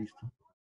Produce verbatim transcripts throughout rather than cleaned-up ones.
Listo.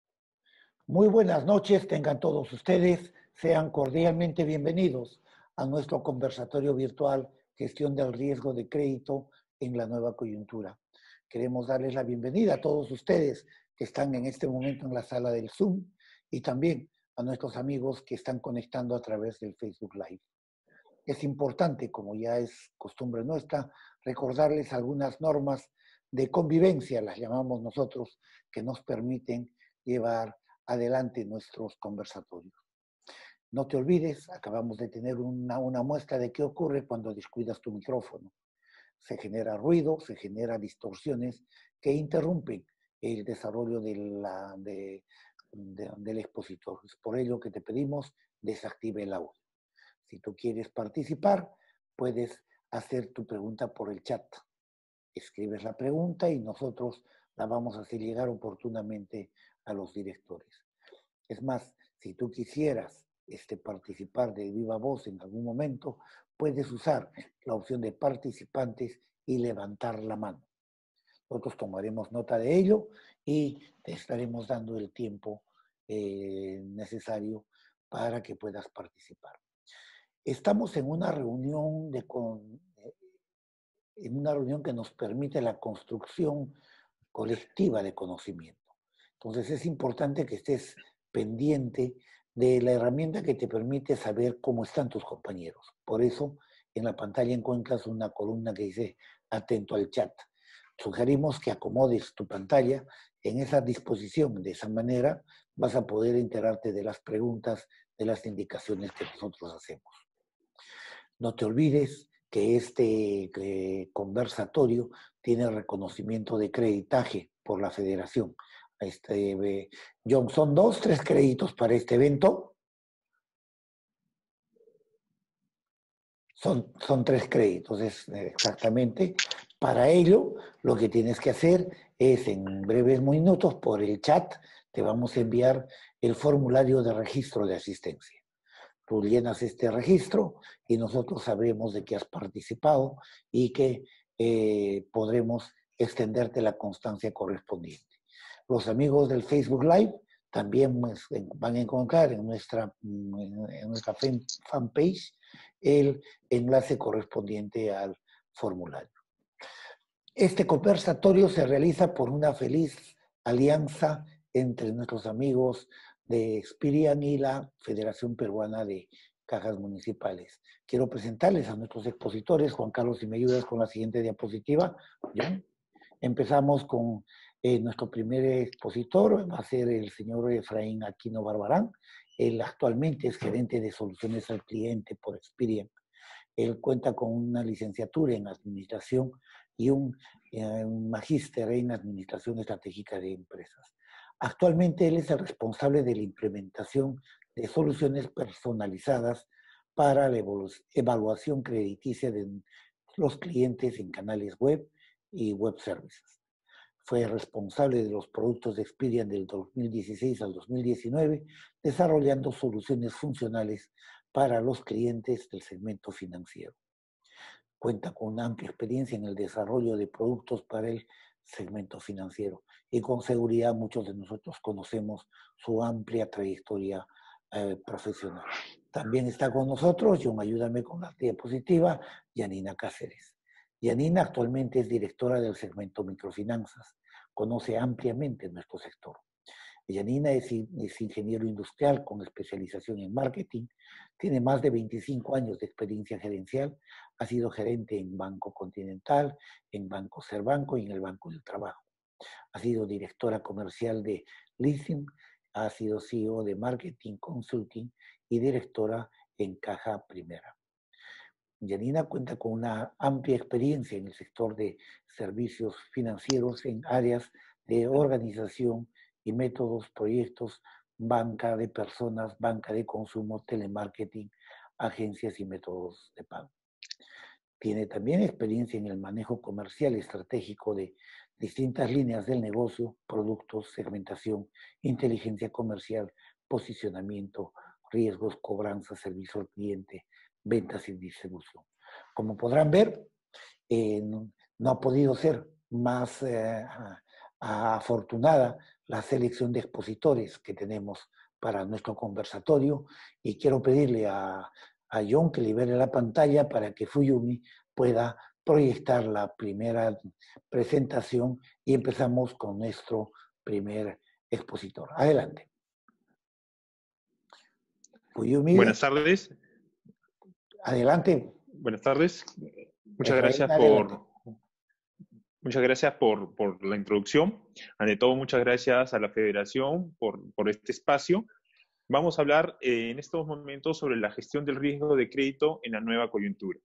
Muy buenas noches, tengan todos ustedes. Sean cordialmente bienvenidos a nuestro conversatorio virtual Gestión del Riesgo de Crédito en la Nueva Coyuntura. Queremos darles la bienvenida a todos ustedes que están en este momento en la sala del Zoom y también a nuestros amigos que están conectando a través del Facebook Live. Es importante, como ya es costumbre nuestra, recordarles algunas normas de convivencia, las llamamos nosotros, que nos permiten llevar adelante nuestros conversatorios. No te olvides, acabamos de tener una, una muestra de qué ocurre cuando descuidas tu micrófono. Se genera ruido, se generan distorsiones que interrumpen el desarrollo de la, de, de, del expositor. Es por ello que te pedimos desactive el audio. Si tú quieres participar, puedes hacer tu pregunta por el chat. Escribes la pregunta y nosotros la vamos a hacer llegar oportunamente a los directores. Es más, si tú quisieras este, participar de viva voz en algún momento, puedes usar la opción de participantes y levantar la mano. Nosotros tomaremos nota de ello y te estaremos dando el tiempo eh, necesario para que puedas participar. Estamos en una reunión de con, en una reunión que nos permite la construcción colectiva de conocimiento. Entonces es importante que estés pendiente de la herramienta que te permite saber cómo están tus compañeros. Por eso en la pantalla encuentras una columna que dice atento al chat. Sugerimos que acomodes tu pantalla en esa disposición. De esa manera vas a poder enterarte de las preguntas, de las indicaciones que nosotros hacemos. No te olvides que este eh, conversatorio tiene reconocimiento de creditaje por la Federación. Este, eh, John, son dos, tres créditos para este evento. Son, son tres créditos, es exactamente. Para ello, lo que tienes que hacer es en breves minutos por el chat, te vamos a enviar el formulario de registro de asistencia. Tú llenas este registro y nosotros sabremos de que has participado y que eh, podremos extenderte la constancia correspondiente. Los amigos del Facebook Live también van a encontrar en nuestra, en nuestra fanpage el enlace correspondiente al formulario. Este conversatorio se realiza por una feliz alianza entre nuestros amigos de Experian y la Federación Peruana de Cajas Municipales. Quiero presentarles a nuestros expositores. Juan Carlos, si me ayudas con la siguiente diapositiva. John. Empezamos con eh, nuestro primer expositor, va a ser el señor Efraín Aquino Barbarán. Él actualmente es gerente de soluciones al cliente por Experian. Él cuenta con una licenciatura en administración y un, eh, un magíster en administración estratégica de empresas. Actualmente él es el responsable de la implementación de soluciones personalizadas para la evaluación crediticia de los clientes en canales web y web services. Fue responsable de los productos de Experian del dos mil dieciséis al dos mil diecinueve, desarrollando soluciones funcionales para los clientes del segmento financiero. Cuenta con una amplia experiencia en el desarrollo de productos para el segmento financiero y con seguridad muchos de nosotros conocemos su amplia trayectoria eh, profesional. También está con nosotros, John, ayúdame con la diapositiva, Yanina Cáceres. Yanina actualmente es directora del segmento microfinanzas, conoce ampliamente nuestro sector. Yanina es, es ingeniero industrial con especialización en marketing, tiene más de veinticinco años de experiencia gerencial, ha sido gerente en Banco Continental, en Banco Serbanco y en el Banco del Trabajo. Ha sido directora comercial de Leasing, ha sido C E O de Marketing Consulting y directora en Caja Primera. Yanina cuenta con una amplia experiencia en el sector de servicios financieros en áreas de organización y métodos, proyectos, banca de personas, banca de consumo, telemarketing, agencias y métodos de pago. Tiene también experiencia en el manejo comercial estratégico de distintas líneas del negocio, productos, segmentación, inteligencia comercial, posicionamiento, riesgos, cobranza, servicio al cliente, ventas y distribución. Como podrán ver, eh, no, no ha podido ser más eh, afortunada la selección de expositores que tenemos para nuestro conversatorio y quiero pedirle a, a John que libere la pantalla para que Fuyumi pueda proyectar la primera presentación y empezamos con nuestro primer expositor. Adelante. Fuyumi. Buenas tardes. Adelante. Buenas tardes. Muchas Efraín, gracias adelante. por... Muchas gracias por, por la introducción. Ante todo, muchas gracias a la Federación por, por este espacio. Vamos a hablar eh, en estos momentos sobre la gestión del riesgo de crédito en la nueva coyuntura.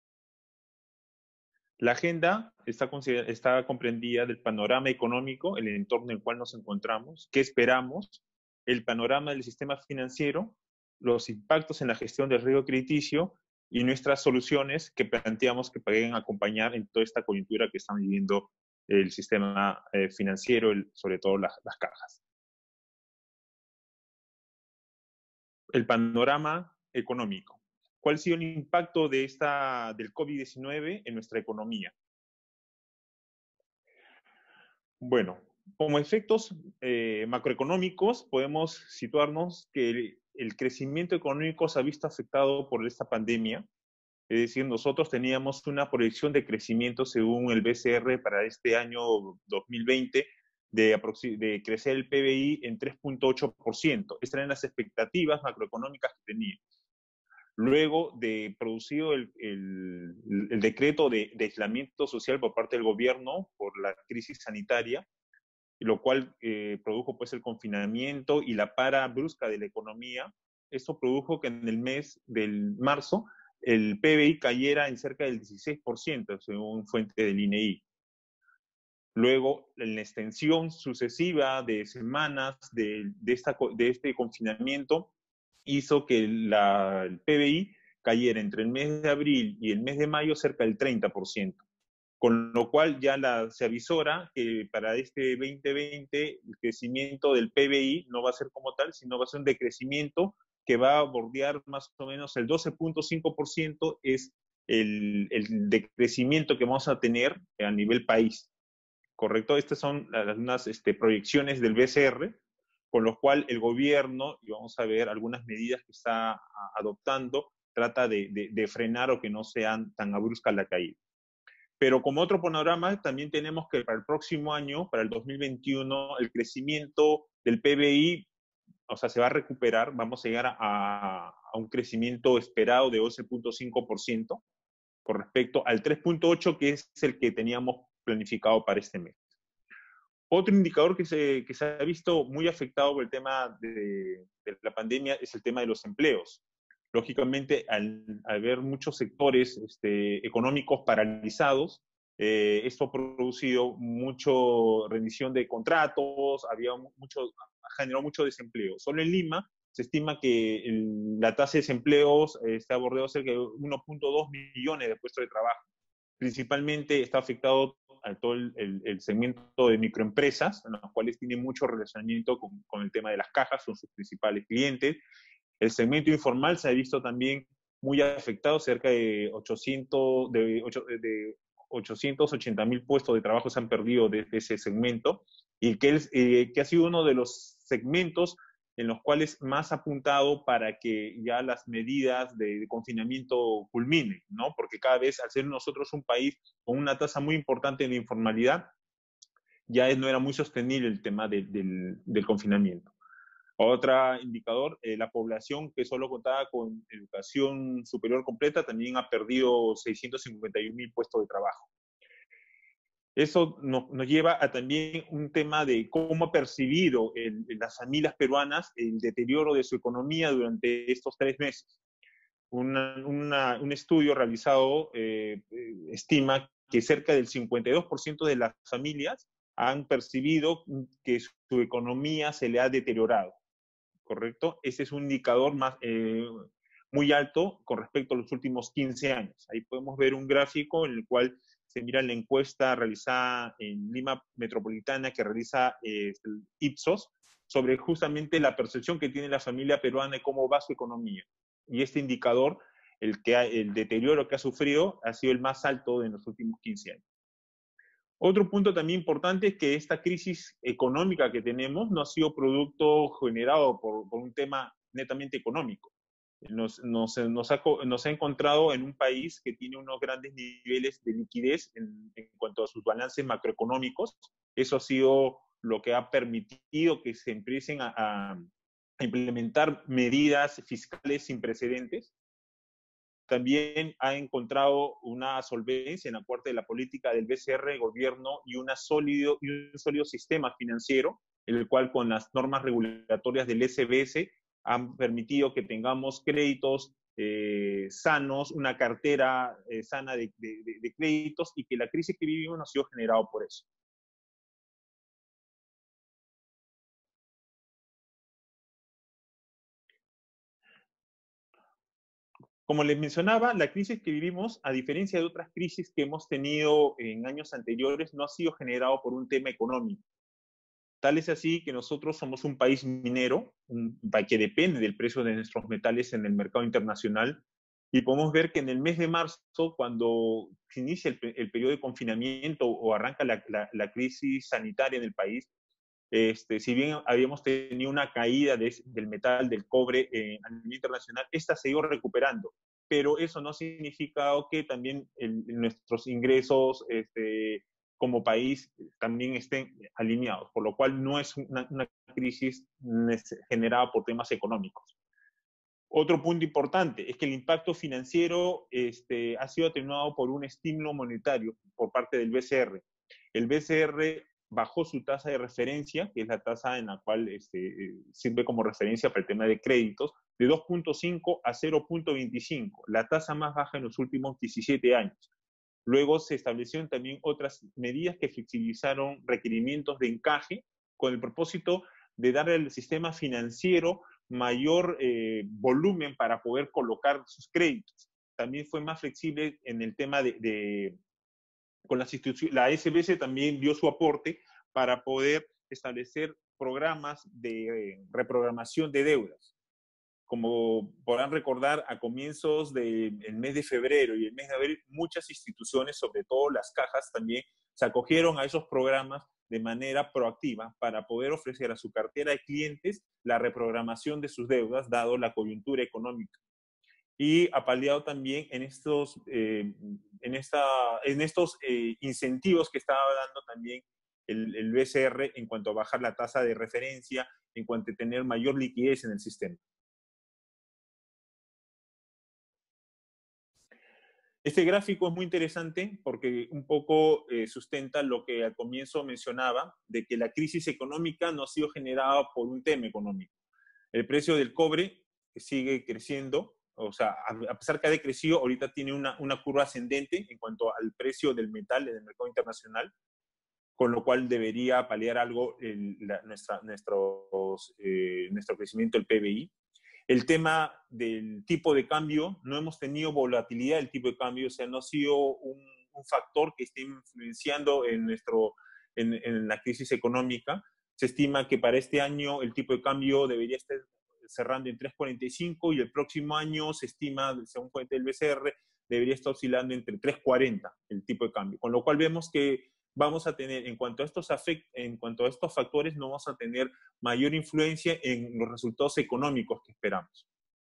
La agenda está, está comprendida del panorama económico, el entorno en el cual nos encontramos, qué esperamos, el panorama del sistema financiero, los impactos en la gestión del riesgo crediticio y nuestras soluciones que planteamos que pueden acompañar en toda esta coyuntura que están viviendo el sistema eh, financiero, el, sobre todo las, las cajas. El panorama económico. ¿Cuál ha sido el impacto de esta, del COVID diecinueve en nuestra economía? Bueno, como efectos eh, macroeconómicos podemos situarnos que el, el crecimiento económico se ha visto afectado por esta pandemia. Es decir, nosotros teníamos una proyección de crecimiento según el B C R para este año dos mil veinte de, de crecer el P B I en tres punto ocho por ciento. Estas eran las expectativas macroeconómicas que teníamos. Luego de producido el, el, el decreto de, de aislamiento social por parte del gobierno por la crisis sanitaria, lo cual eh, produjo pues el confinamiento y la para brusca de la economía, esto produjo que en el mes del marzo el P B I cayera en cerca del dieciséis por ciento, según fuente del I N E I. Luego, en la extensión sucesiva de semanas de, de, esta, de este confinamiento, hizo que la, el P B I cayera entre el mes de abril y el mes de mayo cerca del treinta por ciento. Con lo cual ya la, se avisora que para este veinte veinte el crecimiento del P B I no va a ser como tal, sino va a ser un decrecimiento que va a bordear más o menos el doce punto cinco por ciento es el, el decrecimiento que vamos a tener a nivel país. ¿Correcto? Estas son algunas este, proyecciones del B C R, con lo cual el gobierno, y vamos a ver algunas medidas que está adoptando, trata de, de, de frenar o que no sean tan abrupta la caída. Pero como otro panorama, también tenemos que para el próximo año, para el dos mil veintiuno, el crecimiento del P B I, o sea, se va a recuperar, vamos a llegar a, a un crecimiento esperado de once punto cinco por ciento con respecto al tres punto ocho por ciento que es el que teníamos planificado para este mes. Otro indicador que se, que se ha visto muy afectado por el tema de, de la pandemia es el tema de los empleos. Lógicamente, al, al haber muchos sectores este, económicos paralizados, eh, esto ha producido mucha rendición de contratos, había mucho, generó mucho desempleo. Solo en Lima se estima que el, la tasa de desempleo eh, está abordando cerca de uno punto dos millones de puestos de trabajo. Principalmente está afectado a todo el, el, el segmento de microempresas, en los cuales tiene mucho relacionamiento con, con el tema de las cajas, son sus principales clientes. El segmento informal se ha visto también muy afectado, cerca de, ochocientos, de, de ochocientos ochenta mil puestos de trabajo se han perdido desde ese segmento, y que, es, eh, que ha sido uno de los segmentos en los cuales más apuntado para que ya las medidas de, de confinamiento culminen, ¿no? Porque cada vez, al ser nosotros un país con una tasa muy importante de informalidad, ya es, no era muy sostenible el tema de, del, del confinamiento. Otro indicador, eh, la población que solo contaba con educación superior completa también ha perdido seiscientos cincuenta y un mil puestos de trabajo. Eso nos, nos lleva a también un tema de cómo ha percibido el, las familias peruanas el deterioro de su economía durante estos tres meses. Una, una, un estudio realizado eh, estima que cerca del cincuenta y dos por ciento de las familias han percibido que su economía se le ha deteriorado, ¿correcto? Ese es un indicador más, eh, muy alto con respecto a los últimos quince años. Ahí podemos ver un gráfico en el cual se mira la encuesta realizada en Lima Metropolitana que realiza eh, el Ipsos sobre justamente la percepción que tiene la familia peruana de cómo va su economía. Y este indicador, el, que ha, el deterioro que ha sufrido, ha sido el más alto de los últimos quince años. Otro punto también importante es que esta crisis económica que tenemos no ha sido producto generado por, por un tema netamente económico. Nos, nos, nos, ha, nos ha encontrado en un país que tiene unos grandes niveles de liquidez en, en cuanto a sus balances macroeconómicos. Eso ha sido lo que ha permitido que se empiecen a, a implementar medidas fiscales sin precedentes. También ha encontrado una solvencia en la parte de la política del B C R, gobierno, y, una sólido, y un sólido sistema financiero, el cual con las normas regulatorias del S B S han permitido que tengamos créditos eh, sanos, una cartera eh, sana de, de, de créditos, y que la crisis que vivimos no ha sido generada por eso. Como les mencionaba, la crisis que vivimos, a diferencia de otras crisis que hemos tenido en años anteriores, no ha sido generado por un tema económico. Tal es así que nosotros somos un país minero, un país que depende del precio de nuestros metales en el mercado internacional, y podemos ver que en el mes de marzo, cuando se inicia el, el periodo de confinamiento o arranca la, la, la crisis sanitaria en el país, este, si bien habíamos tenido una caída de, del metal, del cobre eh, a nivel internacional, esta se ha ido recuperando, pero eso no ha significado que también el, nuestros ingresos este, como país también estén alineados, por lo cual no es una, una crisis generada por temas económicos. Otro punto importante es que el impacto financiero este, ha sido atenuado por un estímulo monetario por parte del B C R. El B C R bajó su tasa de referencia, que es la tasa en la cual este, sirve como referencia para el tema de créditos, de dos punto cinco a cero punto veinticinco, la tasa más baja en los últimos diecisiete años. Luego se establecieron también otras medidas que flexibilizaron requerimientos de encaje con el propósito de darle al sistema financiero mayor eh, volumen para poder colocar sus créditos. También fue más flexible en el tema de, de con las instituciones, la S B S también dio su aporte para poder establecer programas de eh, reprogramación de deudas. Como podrán recordar, a comienzos del mes de febrero y el mes de abril, muchas instituciones, sobre todo las cajas, también se acogieron a esos programas de manera proactiva para poder ofrecer a su cartera de clientes la reprogramación de sus deudas, dado la coyuntura económica. Y ha paliado también en estos, eh, en esta, en estos eh, incentivos que estaba dando también el, el B C R en cuanto a bajar la tasa de referencia, en cuanto a tener mayor liquidez en el sistema. Este gráfico es muy interesante porque un poco eh, sustenta lo que al comienzo mencionaba, de que la crisis económica no ha sido generada por un tema económico. El precio del cobre sigue creciendo, o sea, a pesar que ha decrecido, ahorita tiene una, una curva ascendente en cuanto al precio del metal en el mercado internacional, con lo cual debería paliar algo el, la, nuestra, nuestros, eh, nuestro crecimiento del P B I. El tema del tipo de cambio, no hemos tenido volatilidad del tipo de cambio, o sea, no ha sido un, un factor que esté influenciando en, nuestro, en, en la crisis económica. Se estima que para este año el tipo de cambio debería estar cerrando en tres cuarenta y cinco y el próximo año se estima, según fuente del B C R, debería estar oscilando entre tres cuarenta el tipo de cambio. Con lo cual vemos que vamos a tener, en cuanto a estos, afect, en cuanto a estos factores, no vamos a tener mayor influencia en los resultados económicos que esperamos.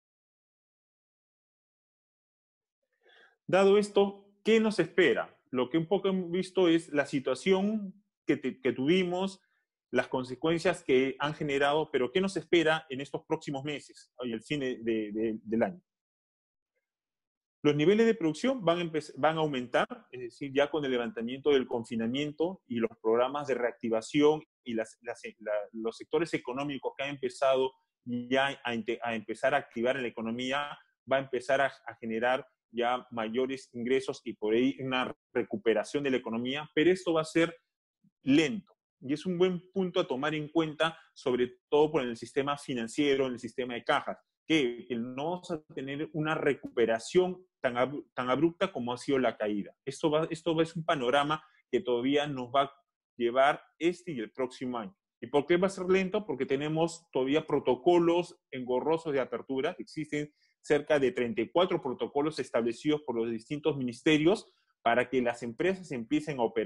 Dado esto, ¿qué nos espera? Lo que un poco hemos visto es la situación que, te, que tuvimos, las consecuencias que han generado, pero ¿qué nos espera en estos próximos meses y el fin de, de, de, del año? Los niveles de producción van a, van a aumentar, es decir, ya con el levantamiento del confinamiento y los programas de reactivación y las, las, la, los sectores económicos que han empezado ya a, a empezar a activar en la economía, va a empezar a, a generar ya mayores ingresos y por ahí una recuperación de la economía, pero esto va a ser lento. Y es un buen punto a tomar en cuenta, sobre todo por el sistema financiero, en el sistema de cajas, que, que no vamos a tener una recuperación tan, ab, tan abrupta como ha sido la caída. Esto, va, esto es un panorama que todavía nos va a llevar este y el próximo año. ¿Y por qué va a ser lento? Porque tenemos todavía protocolos engorrosos de apertura. Existen cerca de treinta y cuatro protocolos establecidos por los distintos ministerios para que las empresas empiecen a operar.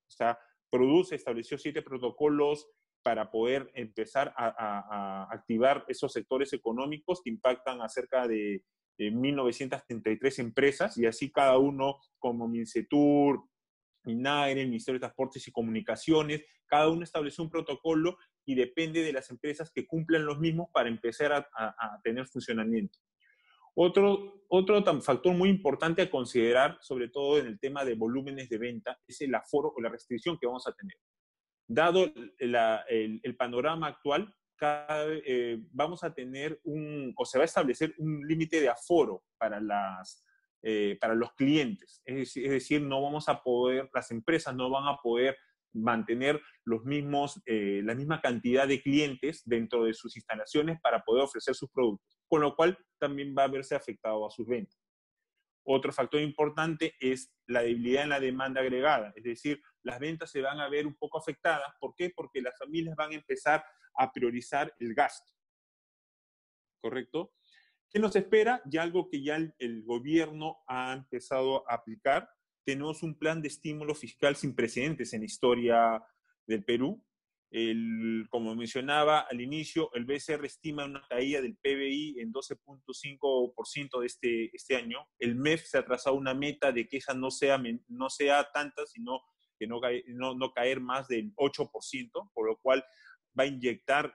O sea, produce, estableció siete protocolos para poder empezar a, a, a activar esos sectores económicos que impactan a cerca de, de mil novecientas treinta y tres empresas, y así cada uno, como Mincetur, MINAIRE, el Ministerio de Transportes y Comunicaciones, cada uno estableció un protocolo y depende de las empresas que cumplan los mismos para empezar a, a, a tener funcionamiento. Otro, otro factor muy importante a considerar, sobre todo en el tema de volúmenes de venta, es el aforo o la restricción que vamos a tener. Dado la, el, el panorama actual, cada, eh, vamos a tener un, o se va a establecer un límite de aforo para, las, eh, para los clientes. Es decir, es decir, no vamos a poder, las empresas no van a poder mantener los mismos, eh, la misma cantidad de clientes dentro de sus instalaciones para poder ofrecer sus productos, con lo cual también va a verse afectado a sus ventas. Otro factor importante es la debilidad en la demanda agregada, es decir, las ventas se van a ver un poco afectadas. ¿Por qué? Porque las familias van a empezar a priorizar el gasto, ¿correcto? ¿Qué nos espera? Ya algo que ya el, el gobierno ha empezado a aplicar. Tenemos un plan de estímulo fiscal sin precedentes en la historia del Perú. El, como mencionaba al inicio, el B C R estima una caída del P B I en doce punto cinco por ciento de este, este año. El M E F se ha trazado una meta de que esa no sea, no sea tanta, sino que no, no, no caer más del ocho por ciento, por lo cual va a inyectar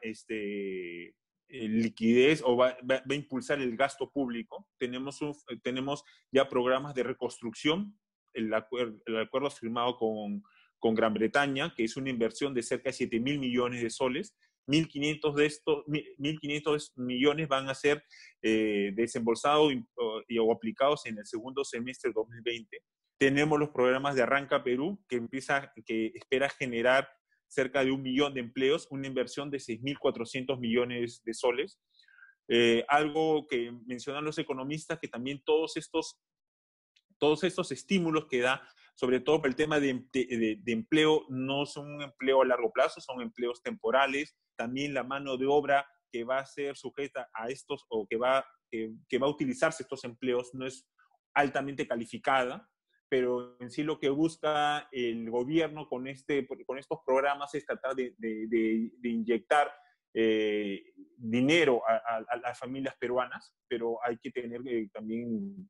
este, liquidez o va, va, va a impulsar el gasto público. Tenemos, un, tenemos ya programas de reconstrucción, el acuerdo, el acuerdo firmado con con Gran Bretaña, que es una inversión de cerca de siete mil millones de soles. mil quinientos de estos, mil quinientos millones van a ser eh, desembolsados y, y, o aplicados en el segundo semestre de dos mil veinte. Tenemos los programas de Arranca Perú, que, empieza, que espera generar cerca de un millón de empleos, una inversión de seis mil cuatrocientos millones de soles. Eh, algo que mencionan los economistas, que también todos estos, todos estos estímulos que da, sobre todo por el tema de, de, de empleo, no son un empleo a largo plazo, son empleos temporales. También la mano de obra que va a ser sujeta a estos o que va, que, que va a utilizarse estos empleos no es altamente calificada, pero en sí lo que busca el gobierno con, este, con estos programas es tratar de, de, de, de inyectar eh, dinero a, a, a las familias peruanas, pero hay que tener eh, también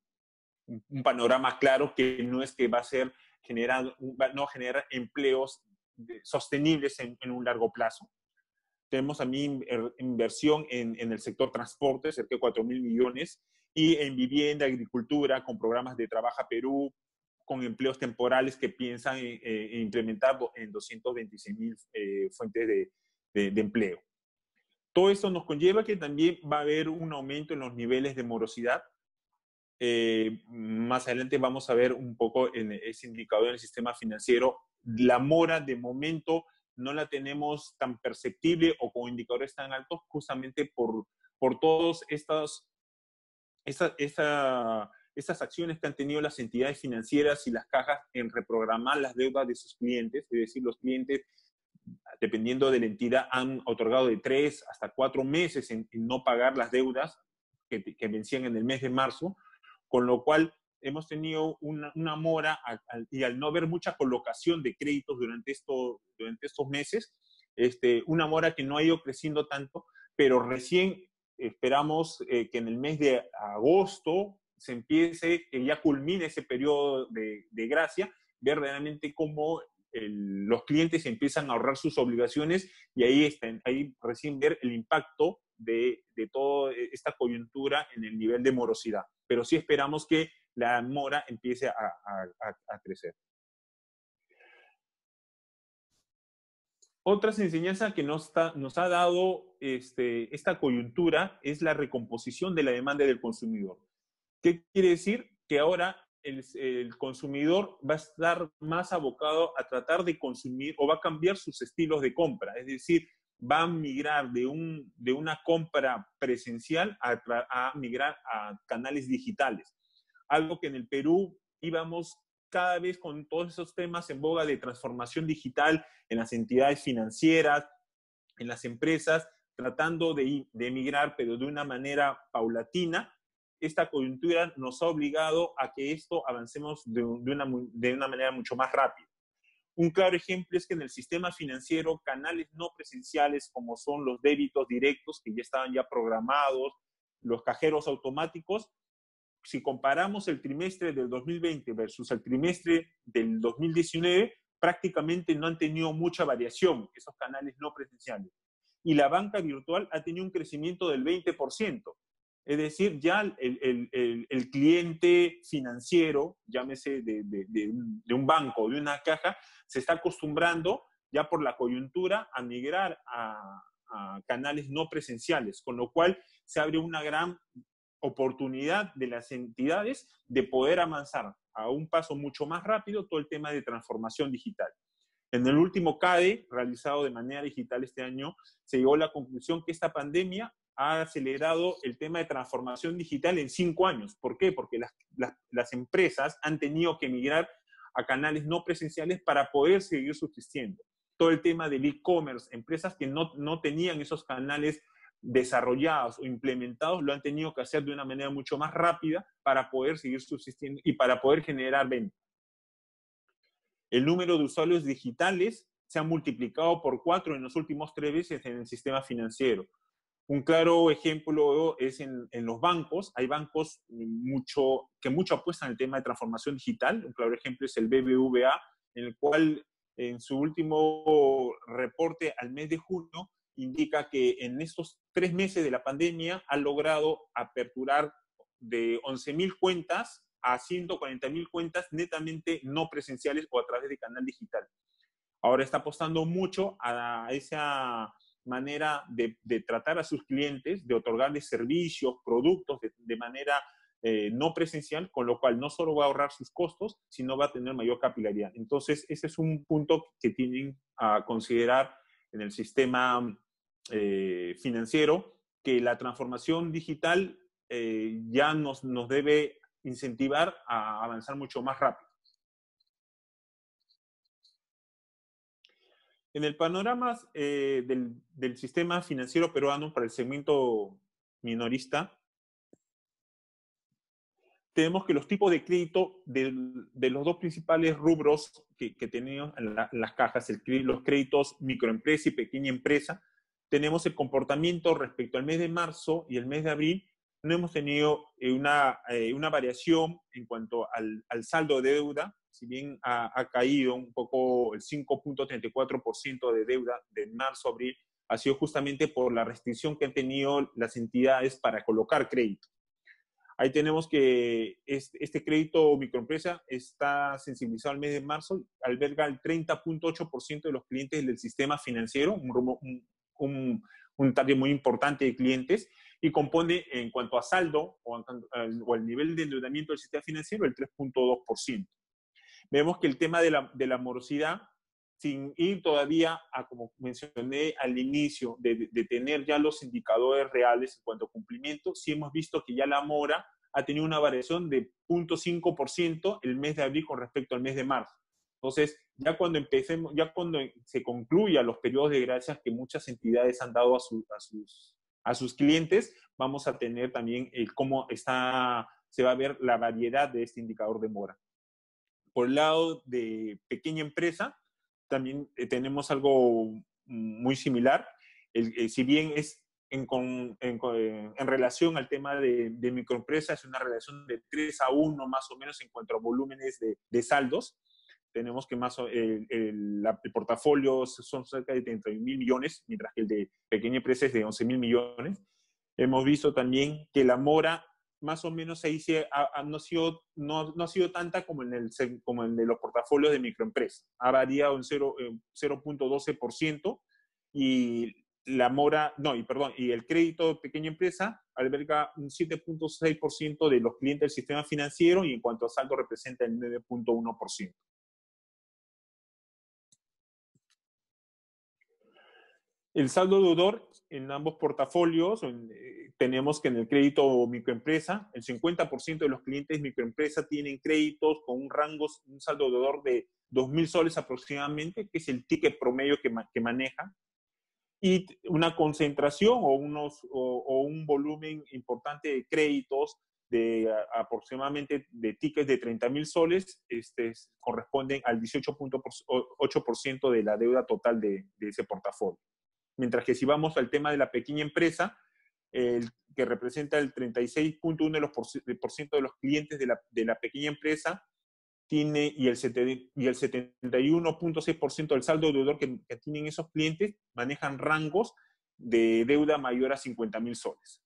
un panorama claro que no es que va a ser generado, no generar empleos sostenibles en, en un largo plazo. Tenemos también inversión en, en el sector transporte, cerca de cuatro mil millones, y en vivienda, agricultura, con programas de Trabaja Perú, con empleos temporales que piensan eh, implementar en doscientos veintiséis mil eh, fuentes de, de, de empleo. Todo esto nos conlleva que también va a haber un aumento en los niveles de morosidad. Eh, más adelante vamos a ver un poco en ese indicador en el sistema financiero. La mora de momento no la tenemos tan perceptible o con indicadores tan altos justamente por, por todas estas, esta, esta, estas acciones que han tenido las entidades financieras y las cajas en reprogramar las deudas de sus clientes. Es decir, los clientes, dependiendo de la entidad, han otorgado de tres hasta cuatro meses en, en no pagar las deudas que, que vencían en el mes de marzo, con lo cual hemos tenido una, una mora a, a, y al no haber mucha colocación de créditos durante, esto, durante estos meses, este, una mora que no ha ido creciendo tanto, pero recién esperamos eh, que en el mes de agosto se empiece, que ya culmine ese periodo de, de gracia, ver realmente cómo el, los clientes empiezan a ahorrar sus obligaciones y ahí, está, ahí recién ver el impacto de, de toda esta coyuntura en el nivel de morosidad. Pero sí esperamos que la mora empiece a, a, a crecer. Otras enseñanzas que nos, está, nos ha dado este, esta coyuntura es la recomposición de la demanda del consumidor. ¿Qué quiere decir? Que ahora el, el consumidor va a estar más abocado a tratar de consumir o va a cambiar sus estilos de compra. Es decir, va a migrar de, un, de una compra presencial a, a migrar a canales digitales. Algo que en el Perú íbamos cada vez con todos esos temas en boga de transformación digital en las entidades financieras, en las empresas, tratando de, de migrar, pero de una manera paulatina. Esta coyuntura nos ha obligado a que esto avancemos de, de, una, de una manera mucho más rápida. Un claro ejemplo es que en el sistema financiero, canales no presenciales como son los débitos directos, que ya estaban ya programados, los cajeros automáticos, si comparamos el trimestre del dos mil veinte versus el trimestre del dos mil diecinueve, prácticamente no han tenido mucha variación esos canales no presenciales. Y la banca virtual ha tenido un crecimiento del veinte por ciento. Es decir, ya el, el, el, el cliente financiero, llámese de, de, de, de un banco o de una caja, se está acostumbrando ya por la coyuntura a migrar a, a canales no presenciales, con lo cual se abre una gran oportunidad de las entidades de poder avanzar a un paso mucho más rápido todo el tema de transformación digital. En el último C A D E, realizado de manera digital este año, se llegó a la conclusión que esta pandemia ha acelerado el tema de transformación digital en cinco años. ¿Por qué? Porque las, las, las empresas han tenido que migrar a canales no presenciales para poder seguir subsistiendo. Todo el tema del e-commerce, empresas que no, no tenían esos canales desarrollados o implementados, lo han tenido que hacer de una manera mucho más rápida para poder seguir subsistiendo y para poder generar ventas. El número de usuarios digitales se ha multiplicado por cuatro en los últimos tres meses en el sistema financiero. Un claro ejemplo es en, en los bancos. Hay bancos mucho, que mucho apuestan al tema de transformación digital. Un claro ejemplo es el B B V A, en el cual en su último reporte al mes de junio indica que en estos tres meses de la pandemia ha logrado aperturar de once mil cuentas a ciento cuarenta mil cuentas netamente no presenciales o a través de canal digital. Ahora está apostando mucho a esa manera de, de tratar a sus clientes, de otorgarles servicios, productos de, de manera eh, no presencial, con lo cual no solo va a ahorrar sus costos, sino va a tener mayor capilaridad. Entonces, ese es un punto que tienen a considerar en el sistema eh, financiero, que la transformación digital eh, ya nos, nos debe incentivar a avanzar mucho más rápido. En el panorama eh, del, del sistema financiero peruano para el segmento minorista, tenemos que los tipos de crédito de, de los dos principales rubros que, que tenemos en, la, en las cajas, el, los créditos microempresa y pequeña empresa, tenemos el comportamiento respecto al mes de marzo y el mes de abril. No hemos tenido una, eh, una variación en cuanto al, al saldo de deuda, si bien ha, ha caído un poco el cinco punto treinta y cuatro por ciento de deuda de marzo a abril, ha sido justamente por la restricción que han tenido las entidades para colocar crédito. Ahí tenemos que este crédito microempresa está sensibilizado al mes de marzo, alberga el treinta punto ocho por ciento de los clientes del sistema financiero, un, un, un, un target muy importante de clientes, y compone en cuanto a saldo o, al, o al nivel de endeudamiento del sistema financiero el tres punto dos por ciento. Vemos que el tema de la, de la morosidad, sin ir todavía a, como mencioné al inicio, de, de tener ya los indicadores reales en cuanto a cumplimiento, sí hemos visto que ya la mora ha tenido una variación de cero punto cinco por ciento el mes de abril con respecto al mes de marzo. Entonces, ya cuando empecemos, ya cuando se concluyan los periodos de gracias que muchas entidades han dado a, su, a, sus, a sus clientes, vamos a tener también el cómo está, se va a ver la variedad de este indicador de mora. Por el lado de pequeña empresa, también eh, tenemos algo muy similar. El, eh, si bien es en, con, en, en relación al tema de, de microempresa, es una relación de tres a uno más o menos en cuanto a volúmenes de, de saldos. Tenemos que más el, el, el portafolio son cerca de treinta mil millones, mientras que el de pequeña empresa es de once mil millones. Hemos visto también que la mora más o menos ahí sí ha, ha, no, ha sido, no, no ha sido tanta como en el, como en de los portafolios de microempresa. Ha variado en cero punto doce por ciento y la mora, no, y perdón, y el crédito de pequeña empresa alberga un siete punto seis por ciento de los clientes del sistema financiero y en cuanto a saldo representa el nueve punto uno por ciento. El saldo deudor en ambos portafolios, eh, tenemos que en el crédito microempresa, el cincuenta por ciento de los clientes microempresa tienen créditos con un rango, un saldo deudor de dos mil soles aproximadamente, que es el ticket promedio que, que maneja, y una concentración o, unos, o, o un volumen importante de créditos de a, aproximadamente de tickets de treinta mil soles este, corresponden al dieciocho punto ocho por ciento de la deuda total de, de ese portafolio. Mientras que si vamos al tema de la pequeña empresa, el, que representa el treinta y seis punto uno por ciento de los clientes de la, de la pequeña empresa, tiene, y el, y el setenta y uno punto seis por ciento del saldo deudor que, que tienen esos clientes manejan rangos de deuda mayor a cincuenta mil soles.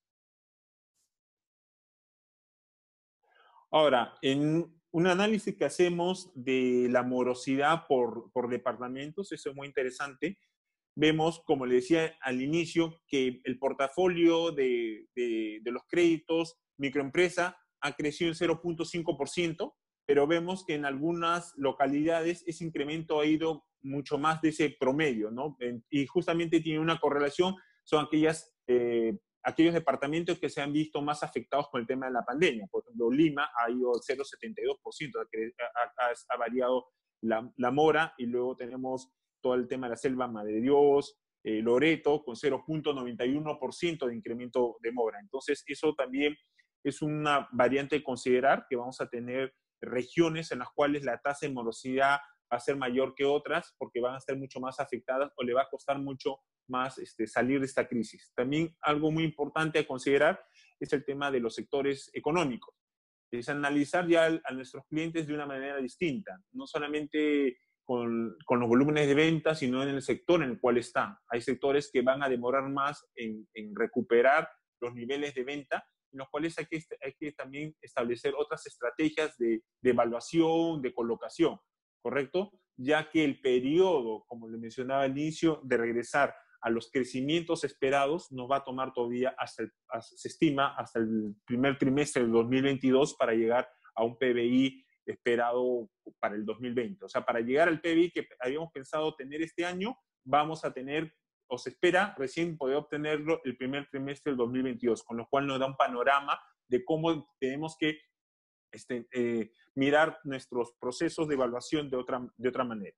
Ahora, en un análisis que hacemos de la morosidad por, por departamentos, eso es muy interesante, vemos, como le decía al inicio, que el portafolio de, de, de los créditos microempresa ha crecido en cero punto cinco por ciento, pero vemos que en algunas localidades ese incremento ha ido mucho más de ese promedio, ¿no? Y justamente tiene una correlación, son aquellas, eh, aquellos departamentos que se han visto más afectados con el tema de la pandemia. Por ejemplo, Lima ha ido al cero punto setenta y dos por ciento, que ha, ha, ha variado la, la mora, y luego tenemos todo el tema de la selva Madre de Dios, eh, Loreto, con cero punto noventa y uno por ciento de incremento de mora. Entonces, eso también es una variante a considerar, que vamos a tener regiones en las cuales la tasa de morosidad va a ser mayor que otras, porque van a estar mucho más afectadas o le va a costar mucho más este, salir de esta crisis. También algo muy importante a considerar es el tema de los sectores económicos. Es analizar ya a nuestros clientes de una manera distinta, no solamente Con, con los volúmenes de venta, sino en el sector en el cual están. Hay sectores que van a demorar más en, en recuperar los niveles de venta, en los cuales hay que, hay que también establecer otras estrategias de, de evaluación, de colocación, ¿correcto? Ya que el periodo, como le mencionaba al inicio, de regresar a los crecimientos esperados nos va a tomar todavía, hasta el, se estima, hasta el primer trimestre del dos mil veintidós para llegar a un P B I esperado para el dos mil veinte. O sea, para llegar al P B I que habíamos pensado tener este año, vamos a tener, o se espera recién poder obtenerlo el primer trimestre del dos mil veintidós, con lo cual nos da un panorama de cómo tenemos que este, eh, mirar nuestros procesos de evaluación de otra, de otra manera.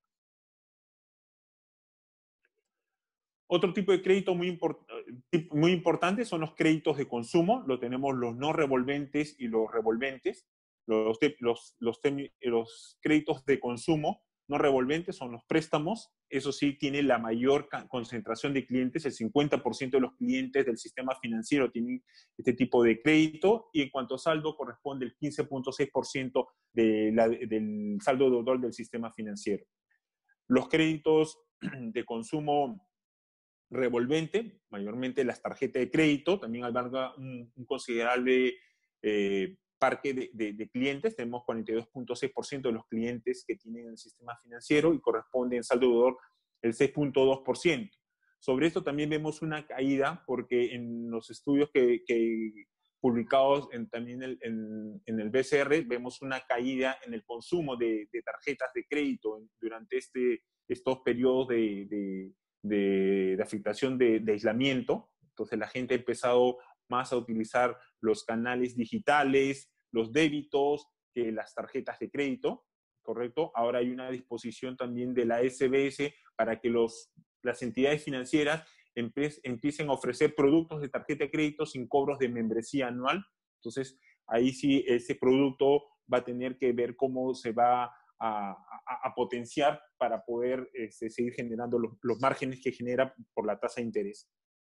Otro tipo de crédito muy, import muy importante son los créditos de consumo. Lo tenemos los no revolventes y los revolventes. Los, los, los, los créditos de consumo no revolventes son los préstamos. Eso sí, tiene la mayor concentración de clientes. El cincuenta por ciento de los clientes del sistema financiero tienen este tipo de crédito. Y en cuanto a saldo, corresponde el quince punto seis por ciento de la, del saldo deudor del sistema financiero. Los créditos de consumo revolvente, mayormente las tarjetas de crédito, también alberga un, un considerable eh, parque de, de, de clientes. Tenemos cuarenta y dos punto seis por ciento de los clientes que tienen el sistema financiero y corresponde en saldo deudor el seis punto dos por ciento. Sobre esto también vemos una caída porque en los estudios que, que publicados en, también el, en, en el B C R vemos una caída en el consumo de, de tarjetas de crédito durante este, estos periodos de, de De, de afectación de, de aislamiento. Entonces la gente ha empezado más a utilizar los canales digitales, los débitos, que las tarjetas de crédito, ¿correcto? Ahora hay una disposición también de la S B S para que los, las entidades financieras empe empiecen a ofrecer productos de tarjeta de crédito sin cobros de membresía anual. Entonces ahí sí ese producto va a tener que ver cómo se va A, a, a potenciar para poder este, seguir generando los, los márgenes que genera por la tasa de interés.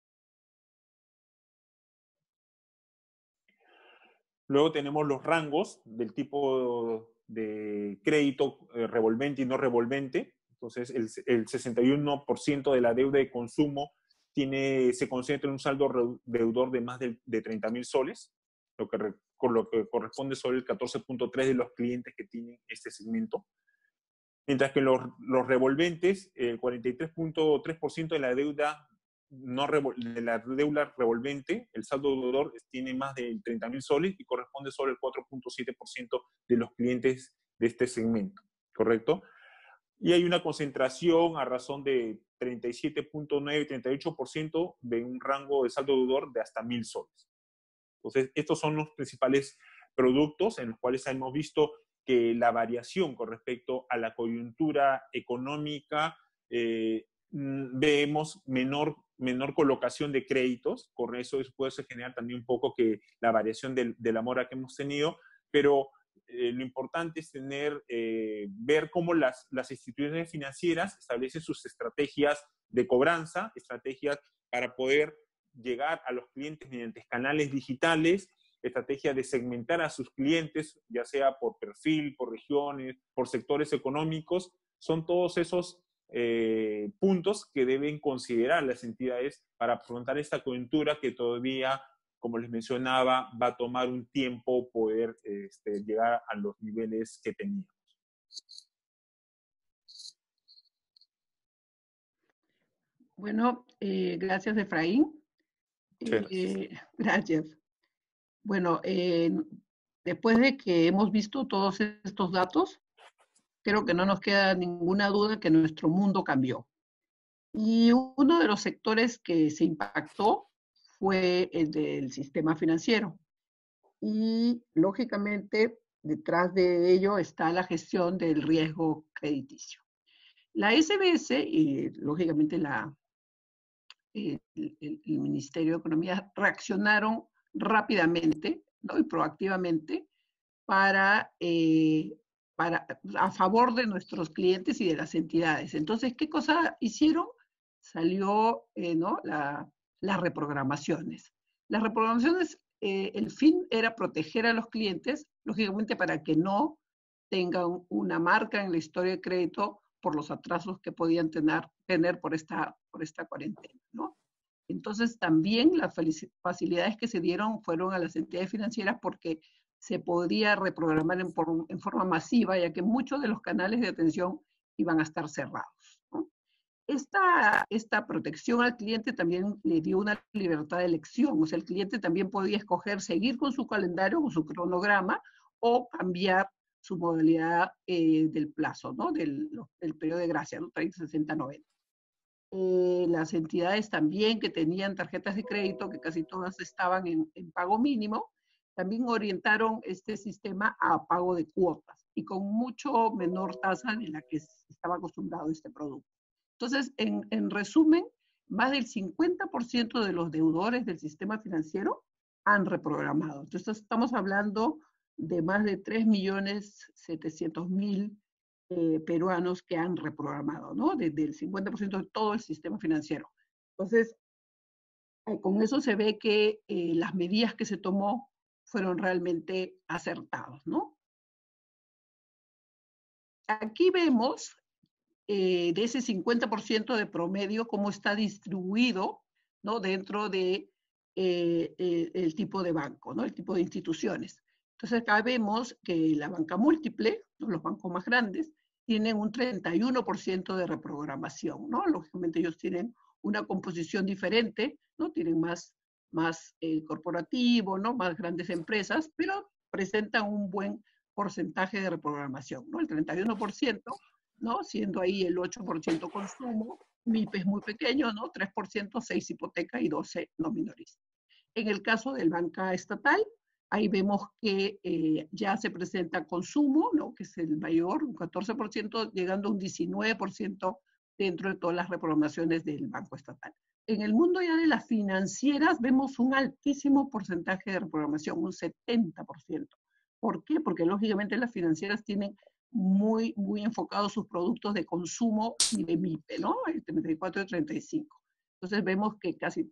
Luego tenemos los rangos del tipo de crédito eh, revolvente y no revolvente. Entonces, el, el sesenta y uno por ciento de la deuda de consumo tiene, se concentra en un saldo deudor de más de, de treinta mil soles, lo que, con lo que corresponde sobre el catorce punto tres de los clientes que tienen este segmento. Mientras que los, los revolventes, el cuarenta y tres punto tres por ciento de la deuda no revol, de la deuda revolvente, el saldo deudor tiene más de treinta mil soles y corresponde sobre el cuatro punto siete por ciento de los clientes de este segmento, ¿correcto? Y hay una concentración a razón de treinta y siete punto nueve, treinta y ocho por ciento de un rango de saldo deudor de hasta mil soles. Entonces, estos son los principales productos en los cuales hemos visto que la variación con respecto a la coyuntura económica, eh, vemos menor menor colocación de créditos, con eso puede generar también un poco que la variación del, de la mora que hemos tenido, pero eh, lo importante es tener, eh, ver cómo las, las instituciones financieras establecen sus estrategias de cobranza, estrategias para poder llegar a los clientes mediante canales digitales, estrategia de segmentar a sus clientes, ya sea por perfil, por regiones, por sectores económicos. Son todos esos eh, puntos que deben considerar las entidades para afrontar esta coyuntura que todavía, como les mencionaba, va a tomar un tiempo poder este, llegar a los niveles que teníamos. Bueno, eh, gracias, Efraín. Sí. Eh, gracias. Bueno, eh, después de que hemos visto todos estos datos, creo que no nos queda ninguna duda que nuestro mundo cambió. Y uno de los sectores que se impactó fue el del sistema financiero. Y, lógicamente, detrás de ello está la gestión del riesgo crediticio. La S B S y, lógicamente, la, el, el, el Ministerio de Economía reaccionaron rápidamente, ¿no? Y proactivamente para, eh, para, a favor de nuestros clientes y de las entidades. Entonces, ¿qué cosa hicieron? Salió eh, ¿no? la, las reprogramaciones. Las reprogramaciones, eh, el fin era proteger a los clientes, lógicamente para que no tengan una marca en la historia de crédito por los atrasos que podían tener, tener por, esta, por esta cuarentena, ¿no? Entonces, también las facilidades que se dieron fueron a las entidades financieras porque se podía reprogramar en, por, en forma masiva, ya que muchos de los canales de atención iban a estar cerrados, ¿no? Esta, esta protección al cliente también le dio una libertad de elección, o sea, el cliente también podía escoger seguir con su calendario, con su cronograma, o cambiar su modalidad eh, del plazo, ¿no? Del, del periodo de gracia, ¿no? treinta, sesenta, noventa. Eh, las entidades también que tenían tarjetas de crédito, que casi todas estaban en, en pago mínimo, también orientaron este sistema a pago de cuotas y con mucho menor tasa de la que estaba acostumbrado este producto. Entonces, en, en resumen, más del cincuenta por ciento de los deudores del sistema financiero han reprogramado. Entonces, estamos hablando de más de tres millones setecientos mil eh, peruanos que han reprogramado, ¿no? Desde el cincuenta por ciento de todo el sistema financiero. Entonces, eh, con eso se ve que eh, las medidas que se tomó fueron realmente acertados, ¿no? Aquí vemos eh, de ese cincuenta por ciento de promedio cómo está distribuido, ¿no? Dentro de eh, el, el tipo de banco, ¿no? El tipo de instituciones. Entonces acá vemos que la banca múltiple, ¿no? Los bancos más grandes, tienen un treinta y uno por ciento de reprogramación, ¿no? Lógicamente ellos tienen una composición diferente, ¿no? Tienen más, más eh, corporativo, ¿no? Más grandes empresas, pero presentan un buen porcentaje de reprogramación, ¿no? El treinta y uno por ciento, ¿no? Siendo ahí el ocho por ciento consumo, M I P es muy pequeño, ¿no? tres por ciento, seis hipoteca y doce no minoristas. En el caso del banca estatal, ahí vemos que eh, ya se presenta consumo, ¿no? Que es el mayor, un catorce por ciento, llegando a un diecinueve por ciento dentro de todas las reprogramaciones del banco estatal. En el mundo ya de las financieras vemos un altísimo porcentaje de reprogramación, un setenta por ciento. ¿Por qué? Porque lógicamente las financieras tienen muy, muy enfocados sus productos de consumo y de M I P E, ¿no? El treinta y cuatro y treinta y cinco. Entonces vemos que casi,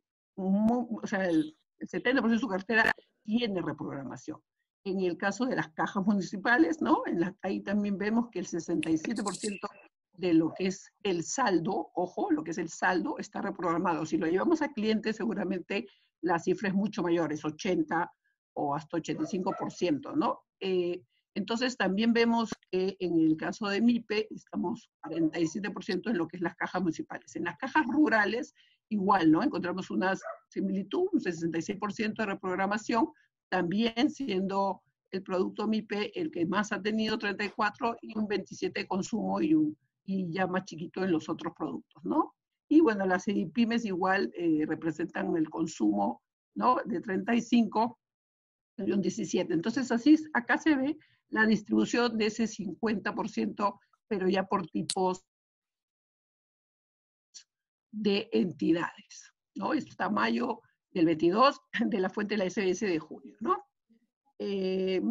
o sea, el, el setenta por ciento de su cartera tiene reprogramación. En el caso de las cajas municipales, ¿no? En la, ahí también vemos que el sesenta y siete por ciento de lo que es el saldo, ojo, lo que es el saldo está reprogramado. Si lo llevamos a clientes, seguramente la cifra es mucho mayor, es ochenta o hasta ochenta y cinco por ciento, ¿no? Eh, entonces también vemos que en el caso de M I P E estamos cuarenta y siete por ciento en lo que es las cajas municipales. En las cajas rurales, igual, ¿no? Encontramos una similitud, un sesenta y seis por ciento de reprogramación, también siendo el producto M I P E el que más ha tenido, treinta y cuatro, y un veintisiete de consumo y, un, y ya más chiquito en los otros productos, ¿no? Y bueno, las pymes igual eh, representan el consumo, ¿no? De treinta y cinco y un diecisiete. Entonces así, acá se ve la distribución de ese cincuenta por ciento, pero ya por tipos de entidades. ¿no? Esto está mayo del veintidós, de la fuente de la S B S de junio, ¿no? Eh,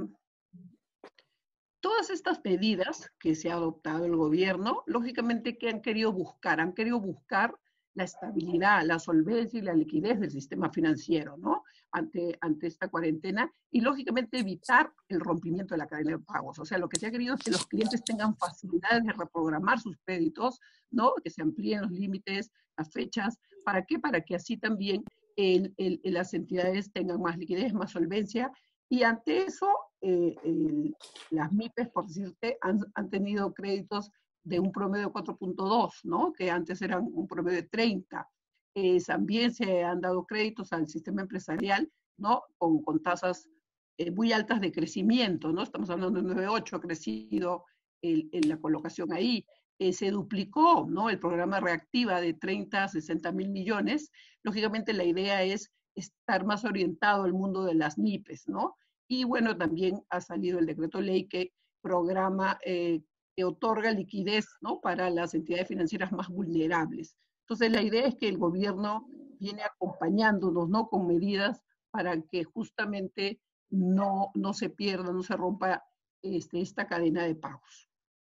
todas estas medidas que se ha adoptado el gobierno, lógicamente, ¿qué han querido buscar? Han querido buscar la estabilidad, la solvencia y la liquidez del sistema financiero, ¿no? Ante, ante esta cuarentena y, lógicamente, evitar el rompimiento de la cadena de pagos. O sea, lo que se ha querido es que los clientes tengan facilidades de reprogramar sus créditos, ¿no? Que se amplíen los límites, las fechas. ¿Para qué? Para que así también el, el, las entidades tengan más liquidez, más solvencia. Y ante eso, eh, el, las M I P E S, por decirte, han, han tenido créditos de un promedio de cuatro punto dos, ¿no? Que antes eran un promedio de treinta. Eh, también se han dado créditos al sistema empresarial, ¿no? Con, con tasas eh, muy altas de crecimiento, ¿no? Estamos hablando de nueve punto ocho, ha crecido el, el, la colocación ahí. Eh, se duplicó, ¿no? El programa Reactiva de treinta a sesenta mil millones. Lógicamente la idea es estar más orientado al mundo de las M I P E S, ¿no? Y bueno, también ha salido el decreto ley que programa, eh, que otorga liquidez, ¿no? Para las entidades financieras más vulnerables. Entonces la idea es que el gobierno viene acompañándonos, ¿no? Con medidas para que justamente no, no se pierda, no se rompa este, esta cadena de pagos.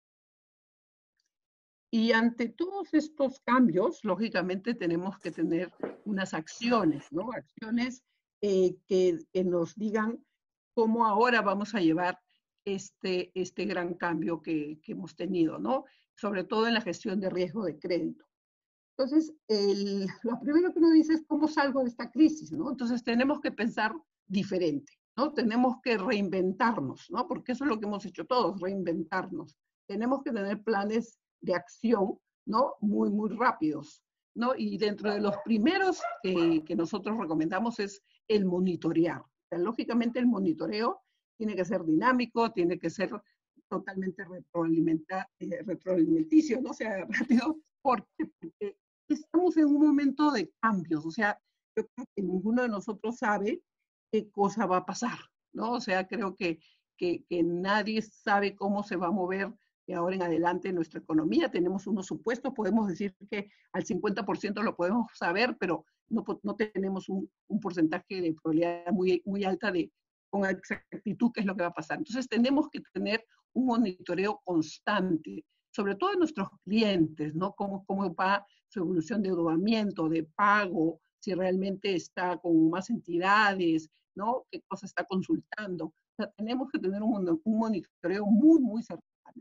Y ante todos estos cambios, lógicamente tenemos que tener unas acciones, ¿no? Acciones eh, que, que nos digan cómo ahora vamos a llevar este, este gran cambio que, que hemos tenido, ¿no? Sobre todo en la gestión de riesgo de crédito. Entonces, el, lo primero que uno dice es cómo salgo de esta crisis, ¿no? Entonces tenemos que pensar diferente, ¿no? Tenemos que reinventarnos, ¿no? Porque eso es lo que hemos hecho todos, reinventarnos. Tenemos que tener planes de acción, ¿no? Muy, muy rápidos, ¿no? Y dentro de los primeros que, que nosotros recomendamos es el monitorear. O sea, lógicamente el monitoreo tiene que ser dinámico, tiene que ser totalmente retroalimenta, eh, retroalimenticio, ¿no? O sea, rápido, porque, porque estamos en un momento de cambios. O sea, yo creo que ninguno de nosotros sabe qué cosa va a pasar, ¿no? O sea, creo que, que, que nadie sabe cómo se va a mover de ahora en adelante nuestra economía. Tenemos unos supuestos, podemos decir que al cincuenta por ciento lo podemos saber, pero no, no tenemos un, un porcentaje de probabilidad muy, muy alta de con exactitud qué es lo que va a pasar. Entonces tenemos que tener un monitoreo constante, sobre todo de nuestros clientes, ¿no? Cómo, cómo va su evolución de endeudamiento, de pago, si realmente está con más entidades, ¿no? Qué cosa está consultando. O sea, tenemos que tener un, un monitoreo muy, muy cercano.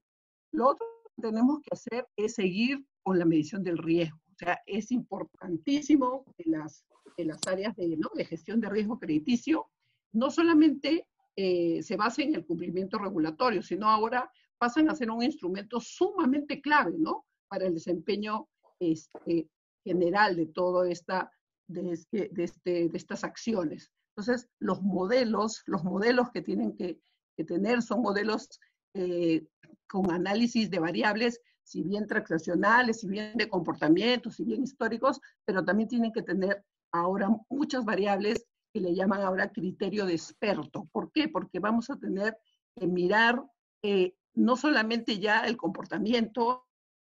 Lo otro que tenemos que hacer es seguir con la medición del riesgo. O sea, es importantísimo en las, en las áreas de, ¿no? de gestión de riesgo crediticio, no solamente eh, se basa en el cumplimiento regulatorio, sino ahora pasan a ser un instrumento sumamente clave, ¿no? Para el desempeño este, general de toda esta, de, este, de, este, de estas acciones. Entonces, los modelos, los modelos que tienen que, que tener son modelos eh, con análisis de variables, si bien transaccionales, si bien de comportamiento, si bien históricos, pero también tienen que tener ahora muchas variables que le llaman ahora criterio de experto. ¿Por qué? Porque vamos a tener que mirar eh, no solamente ya el comportamiento,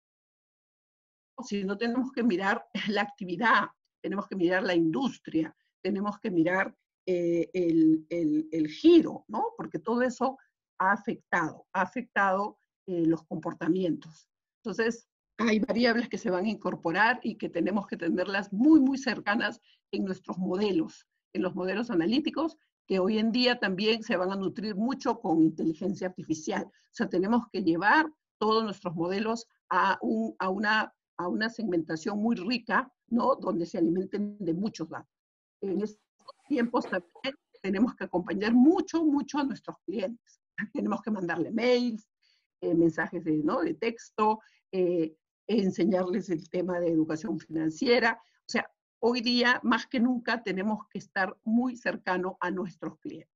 sino tenemos que mirar la actividad, tenemos que mirar la industria, tenemos que mirar eh, el, el, el giro, ¿no? Porque todo eso ha afectado, ha afectado eh, los comportamientos. Entonces, hay variables que se van a incorporar y que tenemos que tenerlas muy, muy cercanas en nuestros modelos, en los modelos analíticos, que hoy en día también se van a nutrir mucho con inteligencia artificial. O sea, tenemos que llevar todos nuestros modelos a, un, a, una, a una segmentación muy rica, ¿no? Donde se alimenten de muchos datos. En estos tiempos también tenemos que acompañar mucho, mucho a nuestros clientes. Tenemos que mandarle mails, eh, mensajes de, ¿no? de texto, eh, enseñarles el tema de educación financiera. O sea, hoy día, más que nunca, tenemos que estar muy cercano a nuestros clientes.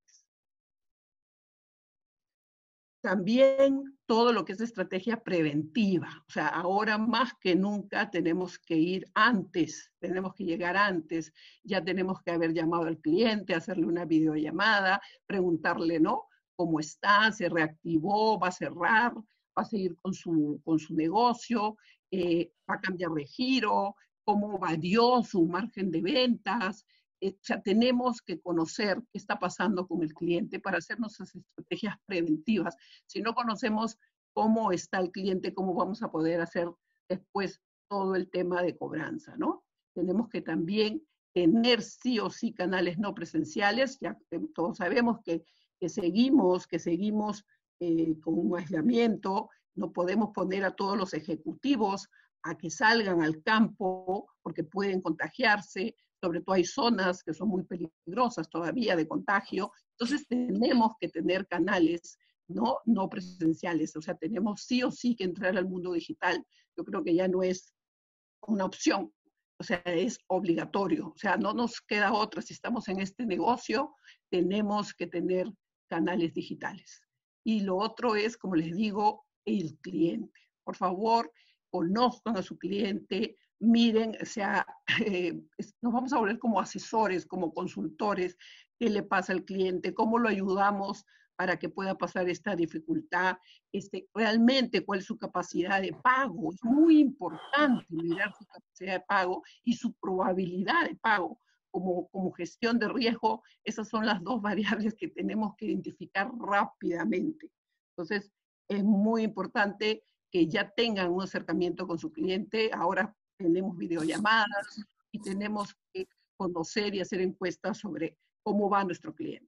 También todo lo que es estrategia preventiva. O sea, ahora más que nunca tenemos que ir antes, tenemos que llegar antes. Ya tenemos que haber llamado al cliente, hacerle una videollamada, preguntarle, ¿no? ¿Cómo está? ¿Se reactivó? ¿Va a cerrar? ¿Va a seguir con su, con su negocio? Eh, ¿Va a cambiar de giro? cómo varió su margen de ventas. Eh, o sea, tenemos que conocer qué está pasando con el cliente para hacer nuestras estrategias preventivas. Si no conocemos cómo está el cliente, cómo vamos a poder hacer después todo el tema de cobranza, ¿no? Tenemos que también tener sí o sí canales no presenciales, ya todos sabemos que, que seguimos, que seguimos eh, con un aislamiento, no podemos poner a todos los ejecutivos a que salgan al campo porque pueden contagiarse, sobre todo hay zonas que son muy peligrosas todavía de contagio, entonces tenemos que tener canales no, no presenciales, o sea, tenemos sí o sí que entrar al mundo digital, yo creo que ya no es una opción, o sea, es obligatorio, o sea, no nos queda otra, si estamos en este negocio, tenemos que tener canales digitales. Y lo otro es, como les digo, el cliente. Por favor, conozcan a su cliente, miren, o sea, eh, nos vamos a volver como asesores, como consultores, qué le pasa al cliente, cómo lo ayudamos para que pueda pasar esta dificultad, este, realmente cuál es su capacidad de pago. Es muy importante mirar su capacidad de pago y su probabilidad de pago. Como, como gestión de riesgo, esas son las dos variables que tenemos que identificar rápidamente. Entonces, es muy importante que ya tengan un acercamiento con su cliente. Ahora tenemos videollamadas y tenemos que conocer y hacer encuestas sobre cómo va nuestro cliente.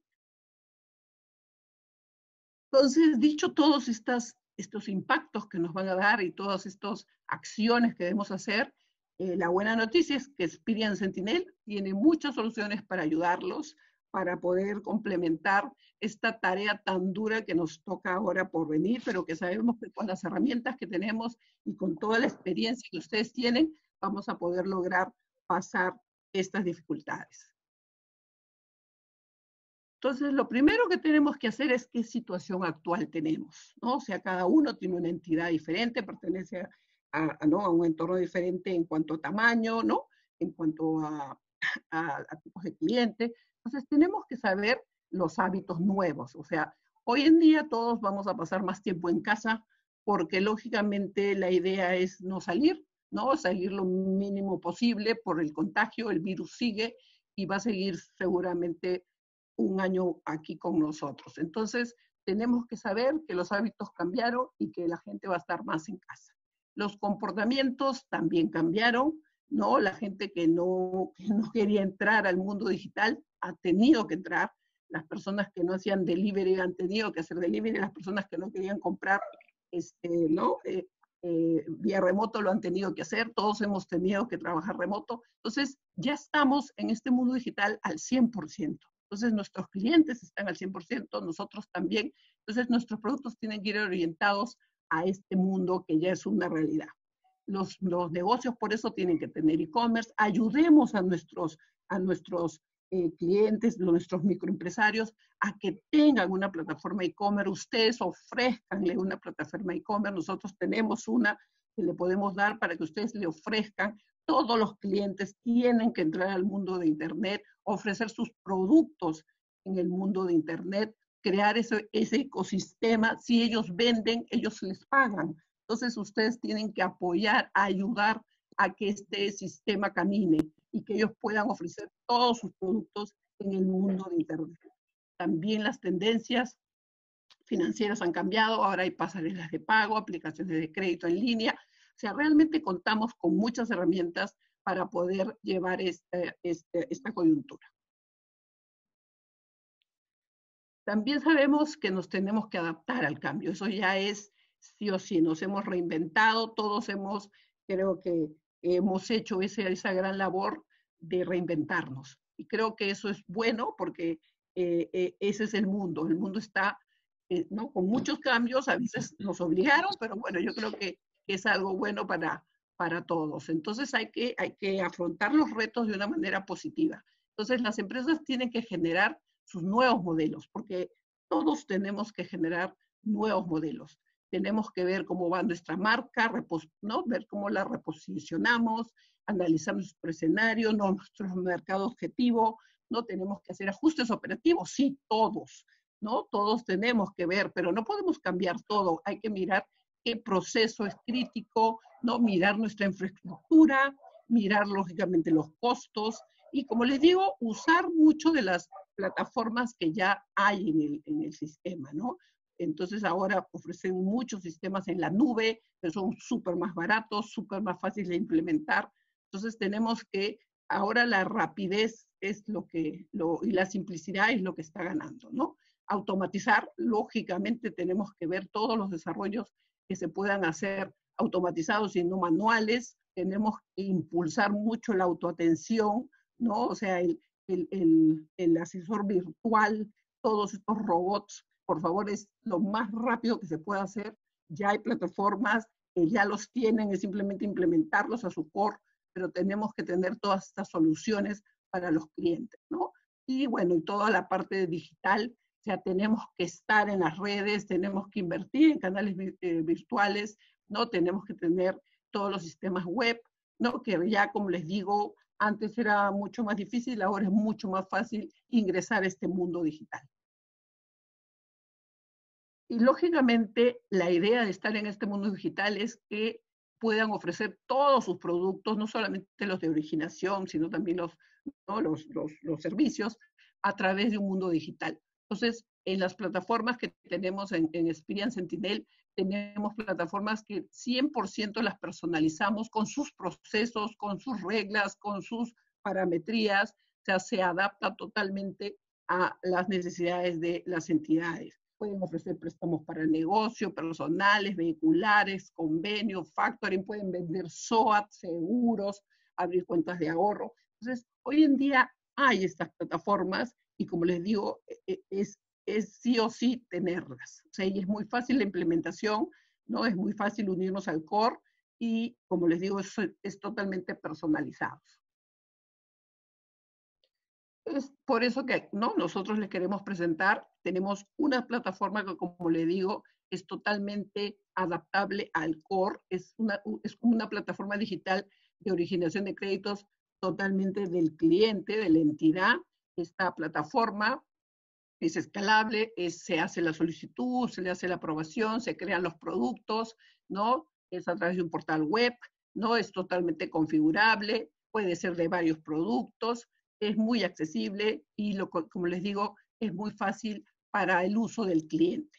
Entonces, dicho todos estas, estos impactos que nos van a dar y todas estas acciones que debemos hacer, eh, la buena noticia es que Experian Sentinel tiene muchas soluciones para ayudarlos, para poder complementar esta tarea tan dura que nos toca ahora por venir, pero que sabemos que con las herramientas que tenemos y con toda la experiencia que ustedes tienen, vamos a poder lograr pasar estas dificultades. Entonces, lo primero que tenemos que hacer es qué situación actual tenemos, ¿no? O sea, cada uno tiene una entidad diferente, pertenece a, a, ¿no? a un entorno diferente en cuanto a tamaño, ¿no? En cuanto a, a, a tipos de clientes. Entonces, tenemos que saber los hábitos nuevos. O sea, hoy en día todos vamos a pasar más tiempo en casa porque, lógicamente, la idea es no salir, ¿no? Salir lo mínimo posible por el contagio, el virus sigue y va a seguir seguramente un año aquí con nosotros. Entonces, tenemos que saber que los hábitos cambiaron y que la gente va a estar más en casa. Los comportamientos también cambiaron, ¿no? La gente que no, que no quería entrar al mundo digital ha tenido que entrar. Las personas que no hacían delivery han tenido que hacer delivery. Las personas que no querían comprar, este, ¿no? Eh, eh, vía remoto lo han tenido que hacer. Todos hemos tenido que trabajar remoto. Entonces, ya estamos en este mundo digital al cien por ciento. Entonces, nuestros clientes están al cien por ciento, nosotros también. Entonces, nuestros productos tienen que ir orientados a este mundo que ya es una realidad. Los, los negocios, por eso, tienen que tener e-commerce. Ayudemos a nuestros, a nuestros eh, clientes, nuestros microempresarios, a que tengan una plataforma e-commerce. Ustedes ofrezcanle una plataforma e-commerce. Nosotros tenemos una que le podemos dar para que ustedes le ofrezcan. Todos los clientes tienen que entrar al mundo de Internet, ofrecer sus productos en el mundo de Internet, crear ese, ese ecosistema. Si ellos venden, ellos les pagan. Entonces, ustedes tienen que apoyar, ayudar a que este sistema camine y que ellos puedan ofrecer todos sus productos en el mundo de Internet. También las tendencias financieras han cambiado. Ahora hay pasarelas de pago, aplicaciones de crédito en línea. O sea, realmente contamos con muchas herramientas para poder llevar este, este, esta coyuntura. También sabemos que nos tenemos que adaptar al cambio. Eso ya es sí o sí. Nos hemos reinventado, todos hemos, creo que hemos hecho ese, esa gran labor de reinventarnos. Y creo que eso es bueno porque eh, eh, ese es el mundo. El mundo está eh, ¿no? con muchos cambios, a veces nos obligaron, pero bueno, yo creo que es algo bueno para, para todos. Entonces hay que, hay que afrontar los retos de una manera positiva. Entonces las empresas tienen que generar sus nuevos modelos, porque todos tenemos que generar nuevos modelos. Tenemos que ver cómo va nuestra marca, ¿no? Ver cómo la reposicionamos, analizar nuestro escenario, ¿no? Nuestro mercado objetivo, ¿no? Tenemos que hacer ajustes operativos, sí, todos, ¿no? Todos tenemos que ver, pero no podemos cambiar todo. Hay que mirar qué proceso es crítico, ¿no? Mirar nuestra infraestructura, mirar lógicamente los costos y, como les digo, usar mucho de las plataformas que ya hay en el, en el sistema, ¿no? Entonces ahora ofrecen muchos sistemas en la nube, que son súper más baratos, súper más fáciles de implementar. Entonces tenemos que, ahora la rapidez es lo que, lo, y la simplicidad es lo que está ganando, ¿no? Automatizar, lógicamente tenemos que ver todos los desarrollos que se puedan hacer automatizados y no manuales. Tenemos que impulsar mucho la autoatención, ¿no? O sea, el, el, el, el asesor virtual, todos estos robots, por favor, es lo más rápido que se pueda hacer. Ya hay plataformas que ya los tienen, es simplemente implementarlos a su core, pero tenemos que tener todas estas soluciones para los clientes, ¿no? Y bueno, y toda la parte digital, o sea, tenemos que estar en las redes, tenemos que invertir en canales eh, virtuales, ¿no? Tenemos que tener todos los sistemas web, ¿no? Que ya, como les digo, antes era mucho más difícil, ahora es mucho más fácil ingresar a este mundo digital. Y lógicamente, la idea de estar en este mundo digital es que puedan ofrecer todos sus productos, no solamente los de originación, sino también los, ¿no? los, los, los servicios, a través de un mundo digital. Entonces, en las plataformas que tenemos en, en Experian Sentinel, tenemos plataformas que cien por ciento las personalizamos con sus procesos, con sus reglas, con sus parametrías, o sea, se adapta totalmente a las necesidades de las entidades. Pueden ofrecer préstamos para el negocio, personales, vehiculares, convenios, factoring, pueden vender S O A T, seguros, abrir cuentas de ahorro. Entonces, hoy en día hay estas plataformas y, como les digo, es, es sí o sí tenerlas. O sea, y es muy fácil la implementación, ¿no? Es muy fácil unirnos al core y, como les digo, es, es totalmente personalizado. Es por eso que, ¿no? Nosotros les queremos presentar, tenemos una plataforma que, como le digo, es totalmente adaptable al core, es una, es una plataforma digital de originación de créditos totalmente del cliente, de la entidad. Esta plataforma es escalable, es, se hace la solicitud, se le hace la aprobación, se crean los productos, ¿no? Es a través de un portal web, ¿no? Es totalmente configurable, puede ser de varios productos, es muy accesible y, lo, como les digo, es muy fácil para el uso del cliente.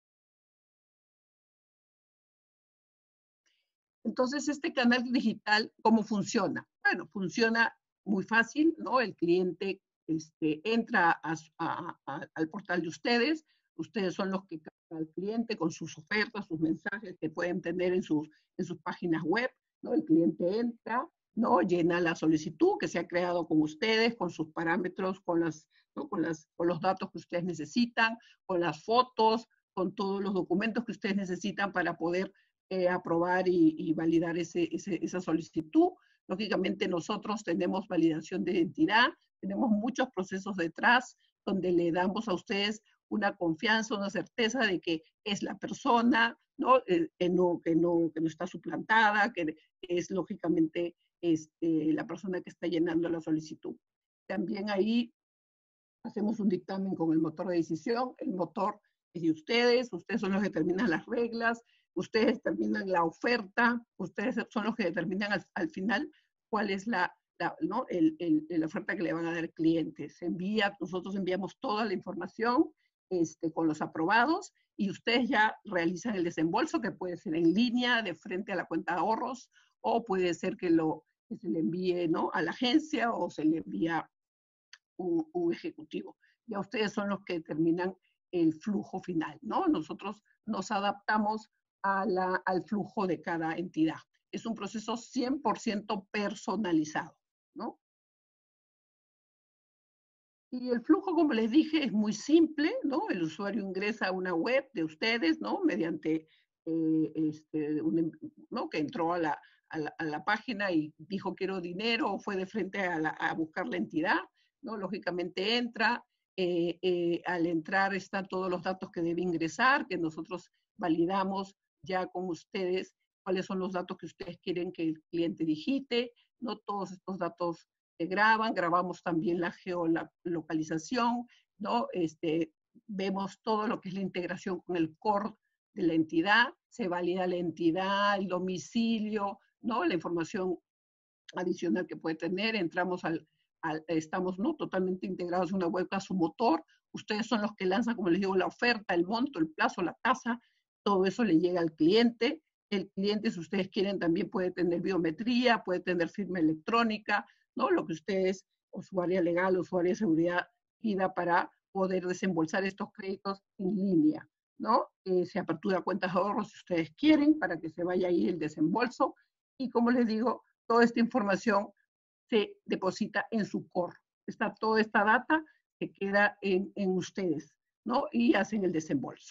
Entonces, este canal digital, ¿cómo funciona? Bueno, funciona muy fácil, ¿no? El cliente este, entra a, a, a, al portal de ustedes, ustedes son los que captan al cliente con sus ofertas, sus mensajes que pueden tener en sus, en sus páginas web, ¿no? El cliente entra, ¿no? Llena la solicitud que se ha creado con ustedes, con sus parámetros, con, las, ¿no? con, las, con los datos que ustedes necesitan, con las fotos, con todos los documentos que ustedes necesitan para poder Eh, aprobar y, y validar ese, ese, esa solicitud. Lógicamente nosotros tenemos validación de identidad, tenemos muchos procesos detrás donde le damos a ustedes una confianza, una certeza de que es la persona, ¿no? Eh, que, no, que, no, que no está suplantada, que es lógicamente este, la persona que está llenando la solicitud. También ahí hacemos un dictamen con el motor de decisión, el motor es de ustedes, ustedes son los que determinan las reglas, ustedes determinan la oferta, ustedes son los que determinan al, al final cuál es la, la, ¿no? el, el, la oferta que le van a dar al cliente. Se envía, nosotros enviamos toda la información este, con los aprobados y ustedes ya realizan el desembolso, que puede ser en línea, de frente a la cuenta de ahorros, o puede ser que, lo, que se le envíe, ¿no? a la agencia o se le envía un, un ejecutivo. Ya ustedes son los que determinan el flujo final, ¿no? Nosotros nos adaptamos a la, al flujo de cada entidad. Es un proceso cien por ciento personalizado, ¿no? Y el flujo, como les dije, es muy simple, ¿no? El usuario ingresa a una web de ustedes, ¿no? Mediante, eh, este, un, ¿no? Que entró a la, a, la, a la página y dijo quiero dinero o fue de frente a, la, a buscar la entidad, ¿no? Lógicamente entra, eh, eh, al entrar están todos los datos que debe ingresar, que nosotros validamos ya con ustedes cuáles son los datos que ustedes quieren que el cliente digite, ¿no? Todos estos datos se graban, grabamos también la geolocalización, ¿no? Este, vemos todo lo que es la integración con el core de la entidad, se valida la entidad, el domicilio, ¿no? La información adicional que puede tener. Entramos al, al estamos ¿no? totalmente integrados en una web a su motor. Ustedes son los que lanzan, como les digo, la oferta, el monto, el plazo, la tasa. Todo eso le llega al cliente. El cliente, si ustedes quieren, también puede tener biometría, puede tener firma electrónica, ¿no? Lo que ustedes, usuaria legal, usuaria de seguridad, pida para poder desembolsar estos créditos en línea, ¿no? Eh, se apertura cuentas de ahorros si ustedes quieren, para que se vaya ahí el desembolso. Y como les digo, toda esta información se deposita en su core. Está, toda esta data se queda en, en ustedes, ¿no? Y hacen el desembolso.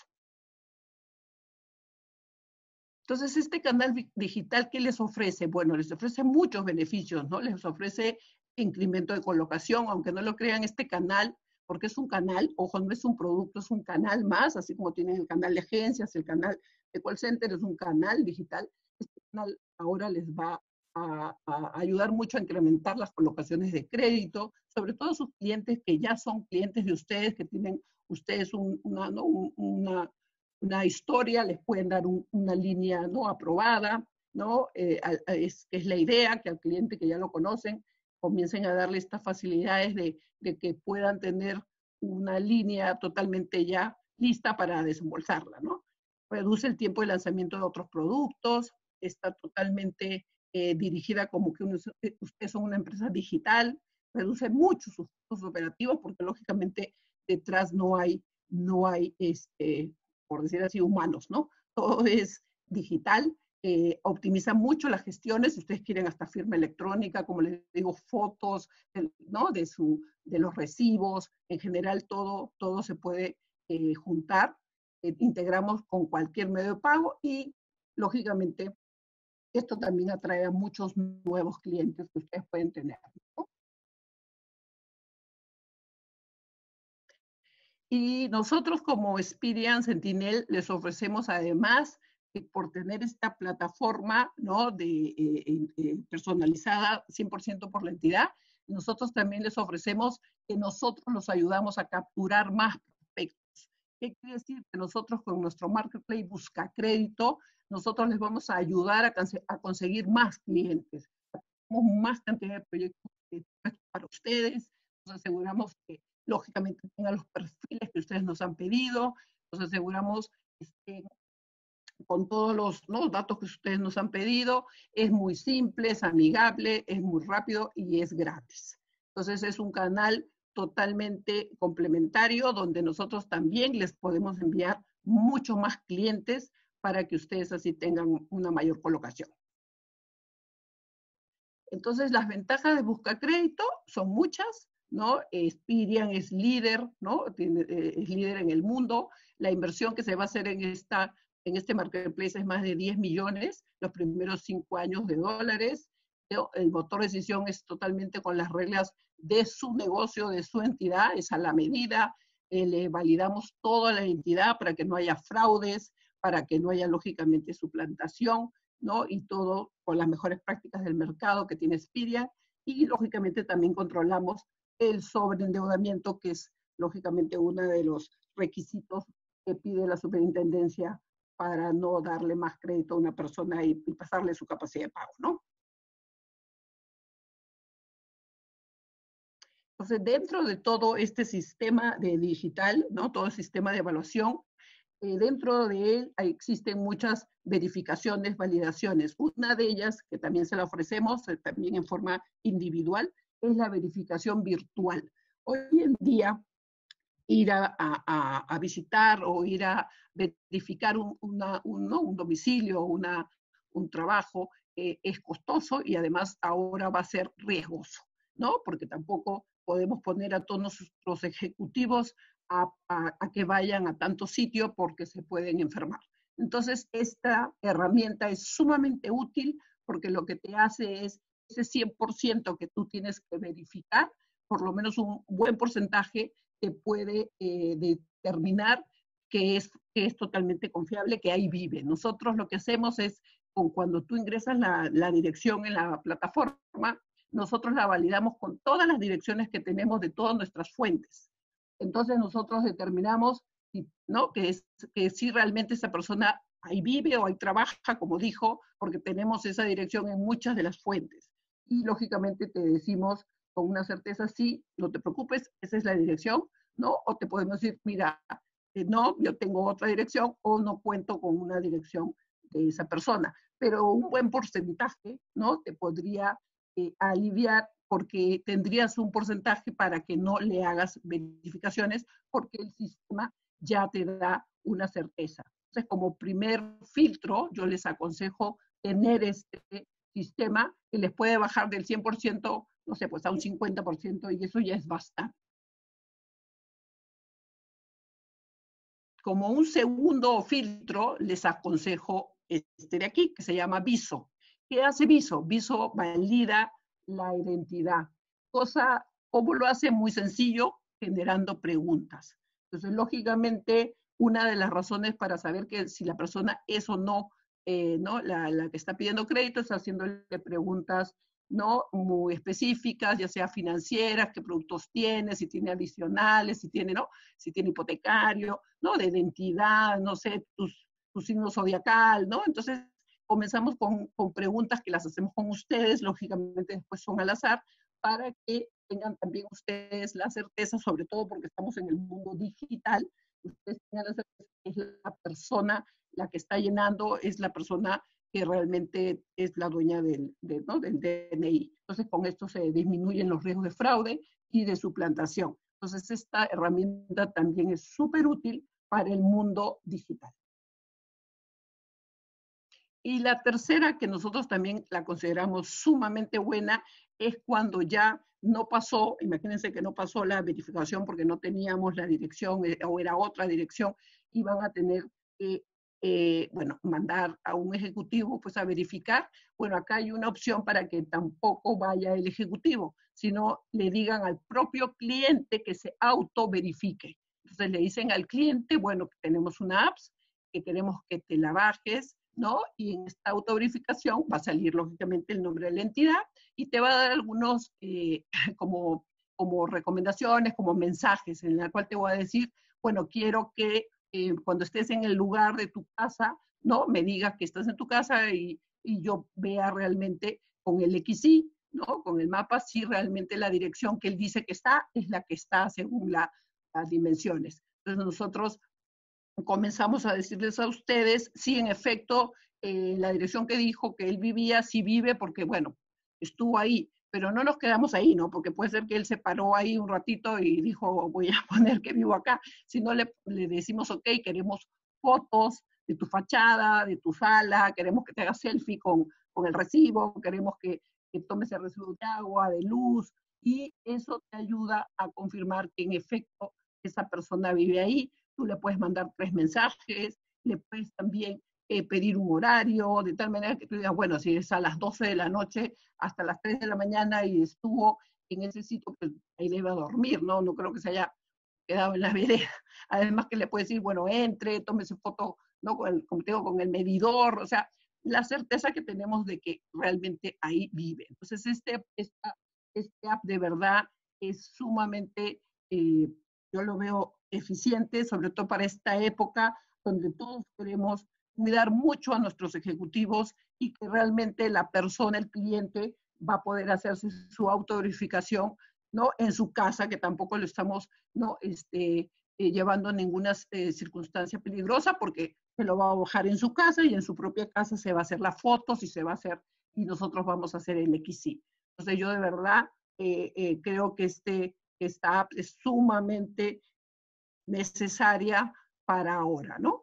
Entonces, este canal digital, ¿qué les ofrece? Bueno, les ofrece muchos beneficios, ¿no? Les ofrece incremento de colocación, aunque no lo crean, este canal, porque es un canal, ojo, no es un producto, es un canal más, así como tienen el canal de agencias, el canal de call center, es un canal digital. Este canal ahora les va a, a ayudar mucho a incrementar las colocaciones de crédito, sobre todo sus clientes que ya son clientes de ustedes, que tienen ustedes un, una, ¿no? una una historia, les pueden dar un, una línea no aprobada, ¿no? Eh, es, es la idea que al cliente que ya lo conocen comiencen a darle estas facilidades de, de que puedan tener una línea totalmente ya lista para desembolsarla, ¿no? Reduce el tiempo de lanzamiento de otros productos, está totalmente eh, dirigida como que uno, ustedes son una empresa digital, reduce mucho sus costos operativos porque lógicamente detrás no hay, no hay este, por decir así, humanos, ¿no? Todo es digital, eh, optimiza mucho las gestiones, si ustedes quieren hasta firma electrónica, como les digo, fotos, ¿no? De, su, de los recibos, en general todo, todo se puede eh, juntar, eh, integramos con cualquier medio de pago y, lógicamente, esto también atrae a muchos nuevos clientes que ustedes pueden tener, ¿no? Y nosotros como Experian Sentinel les ofrecemos además, eh, por tener esta plataforma, ¿no? de, eh, eh, personalizada cien por ciento por la entidad, nosotros también les ofrecemos que nosotros los ayudamos a capturar más prospectos. ¿Qué quiere decir? Que nosotros con nuestro Marketplace Busca Crédito, nosotros les vamos a ayudar a, a conseguir más clientes. Tenemos más cantidad de proyectos para ustedes, nos aseguramos que lógicamente tengan los perfiles que ustedes nos han pedido, nos aseguramos este, con todos los ¿no? datos que ustedes nos han pedido, es muy simple, es amigable, es muy rápido y es gratis. Entonces es un canal totalmente complementario donde nosotros también les podemos enviar mucho más clientes para que ustedes así tengan una mayor colocación. Entonces las ventajas de Busca Crédito son muchas, ¿no? Experian es líder, ¿no? Tiene, eh, es líder en el mundo. La inversión que se va a hacer en, esta, en este marketplace es más de diez millones, los primeros cinco años de dólares. El motor de decisión es totalmente con las reglas de su negocio, de su entidad, es a la medida. Eh, le validamos toda la entidad para que no haya fraudes, para que no haya, lógicamente, suplantación, ¿no? Y todo con las mejores prácticas del mercado que tiene Experian. Y, lógicamente, también controlamos el sobreendeudamiento, que es lógicamente uno de los requisitos que pide la superintendencia para no darle más crédito a una persona y, y pasarle su capacidad de pago, ¿no? Entonces, dentro de todo este sistema de digital, ¿no? Todo el sistema de evaluación, eh, dentro de él existen muchas verificaciones, validaciones. Una de ellas, que también se la ofrecemos, eh, también en forma individual, es la verificación virtual. Hoy en día, ir a, a, a visitar o ir a verificar un, una, un, ¿no? un domicilio, una, un trabajo, eh, es costoso y además ahora va a ser riesgoso, ¿no? Porque tampoco podemos poner a todos nuestros ejecutivos a, a, a que vayan a tanto sitio porque se pueden enfermar. Entonces, esta herramienta es sumamente útil porque lo que te hace es ese cien por ciento que tú tienes que verificar, por lo menos un buen porcentaje te puede eh, determinar que es, que es totalmente confiable, que ahí vive. Nosotros lo que hacemos es, con, cuando tú ingresas la, la dirección en la plataforma, nosotros la validamos con todas las direcciones que tenemos de todas nuestras fuentes. Entonces nosotros determinamos, ¿no? que, es, que si realmente esa persona ahí vive o ahí trabaja, como dijo, porque tenemos esa dirección en muchas de las fuentes. y lógicamente te decimos con una certeza, sí, no te preocupes, esa es la dirección, ¿no? O te podemos decir, mira, eh, no, yo tengo otra dirección o no cuento con una dirección de esa persona. Pero un buen porcentaje, ¿no? Te podría eh, aliviar porque tendrías un porcentaje para que no le hagas verificaciones porque el sistema ya te da una certeza. Entonces, como primer filtro, yo les aconsejo tener este sistema que les puede bajar del cien por ciento, no sé, pues a un cincuenta por ciento y eso ya es bastante. Como un segundo filtro, les aconsejo este de aquí, que se llama Viso. ¿Qué hace Viso? Viso valida la identidad. Cosa, ¿cómo lo hace? Muy sencillo, generando preguntas. Entonces, lógicamente, una de las razones para saber que si la persona es o no, eh, ¿no? La, la que está pidiendo crédito es haciéndole preguntas, ¿no? Muy específicas, ya sea financieras, qué productos tiene, si tiene adicionales, si tiene, ¿no? Si tiene hipotecario, ¿no? De identidad, no sé, tus, tu signo zodiacal, ¿no? Entonces, comenzamos con, con preguntas que las hacemos con ustedes, lógicamente después son al azar, para que tengan también ustedes la certeza, sobre todo porque estamos en el mundo digital, ustedes tengan la certeza que es la persona la que está llenando, es la persona que realmente es la dueña del, de, ¿no? del D N I. Entonces, con esto se disminuyen los riesgos de fraude y de suplantación. Entonces, esta herramienta también es súper útil para el mundo digital. Y la tercera, que nosotros también la consideramos sumamente buena, es cuando ya no pasó, imagínense que no pasó la verificación porque no teníamos la dirección o era otra dirección, y van a tener que, eh, bueno, mandar a un ejecutivo pues a verificar. Bueno, acá hay una opción para que tampoco vaya el ejecutivo, sino le digan al propio cliente que se autoverifique. Entonces le dicen al cliente, bueno, tenemos una app, que queremos que te la bajes, ¿no? Y en esta autoverificación va a salir lógicamente el nombre de la entidad y te va a dar algunos eh, como, como recomendaciones, como mensajes en la cual te voy a decir, bueno, quiero que eh, cuando estés en el lugar de tu casa, ¿no? Me digas que estás en tu casa y, y yo vea realmente con el X I, ¿no? Con el mapa, si realmente la dirección que él dice que está es la que está según la, las dimensiones. Entonces nosotros comenzamos a decirles a ustedes, sí, en efecto, eh, la dirección que dijo que él vivía, sí vive, porque, bueno, estuvo ahí, pero no nos quedamos ahí, ¿no? Porque puede ser que él se paró ahí un ratito y dijo, voy a poner que vivo acá, sino le, le decimos, ok, queremos fotos de tu fachada, de tu sala, queremos que te hagas selfie con, con el recibo, queremos que, que tomes el recibo de agua, de luz, y eso te ayuda a confirmar que en efecto esa persona vive ahí. Tú le puedes mandar tres mensajes, le puedes también eh, pedir un horario, de tal manera que tú digas, bueno, si es a las doce de la noche hasta las tres de la mañana y estuvo en ese sitio, pues ahí debe dormir, ¿no? No creo que se haya quedado en la vereda. Además que le puedes decir, bueno, entre, tome su foto, ¿no? Con el, como te digo, con el medidor, o sea, la certeza que tenemos de que realmente ahí vive. Entonces, este, esta, este app de verdad es sumamente, eh, yo lo veo eficiente, sobre todo para esta época donde todos queremos cuidar mucho a nuestros ejecutivos y que realmente la persona, el cliente, va a poder hacerse su autoverificación, ¿no? En su casa, que tampoco lo estamos, ¿no? Este, eh, llevando a ninguna eh, circunstancia peligrosa, porque se lo va a bajar en su casa y en su propia casa se va a hacer las fotos y se va a hacer, y nosotros vamos a hacer el X I. Entonces yo de verdad eh, eh, creo que este, esta app es sumamente necesaria para ahora, ¿no?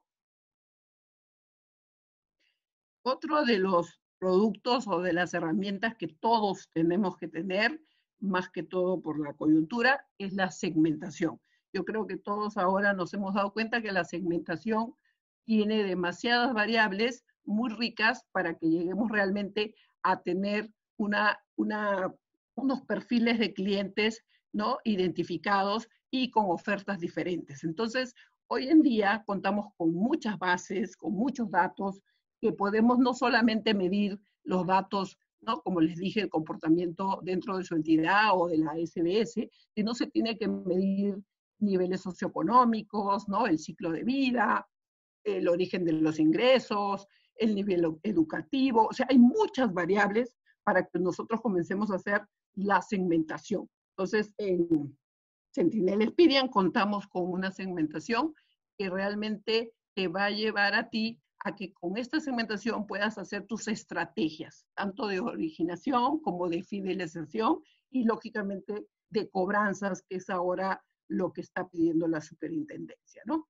Otro de los productos o de las herramientas que todos tenemos que tener, más que todo por la coyuntura, es la segmentación. Yo creo que todos ahora nos hemos dado cuenta que la segmentación tiene demasiadas variables muy ricas para que lleguemos realmente a tener una, una, unos perfiles de clientes, ¿no? Identificados y con ofertas diferentes. Entonces, hoy en día contamos con muchas bases, con muchos datos, que podemos no solamente medir los datos, ¿no? Como les dije, el comportamiento dentro de su entidad o de la S B S, sino se tiene que medir niveles socioeconómicos, ¿no? El ciclo de vida, el origen de los ingresos, el nivel educativo, o sea, hay muchas variables para que nosotros comencemos a hacer la segmentación. Entonces, en Sentinel Experian contamos con una segmentación que realmente te va a llevar a ti a que con esta segmentación puedas hacer tus estrategias, tanto de originación como de fidelización y, lógicamente, de cobranzas, que es ahora lo que está pidiendo la superintendencia, ¿no?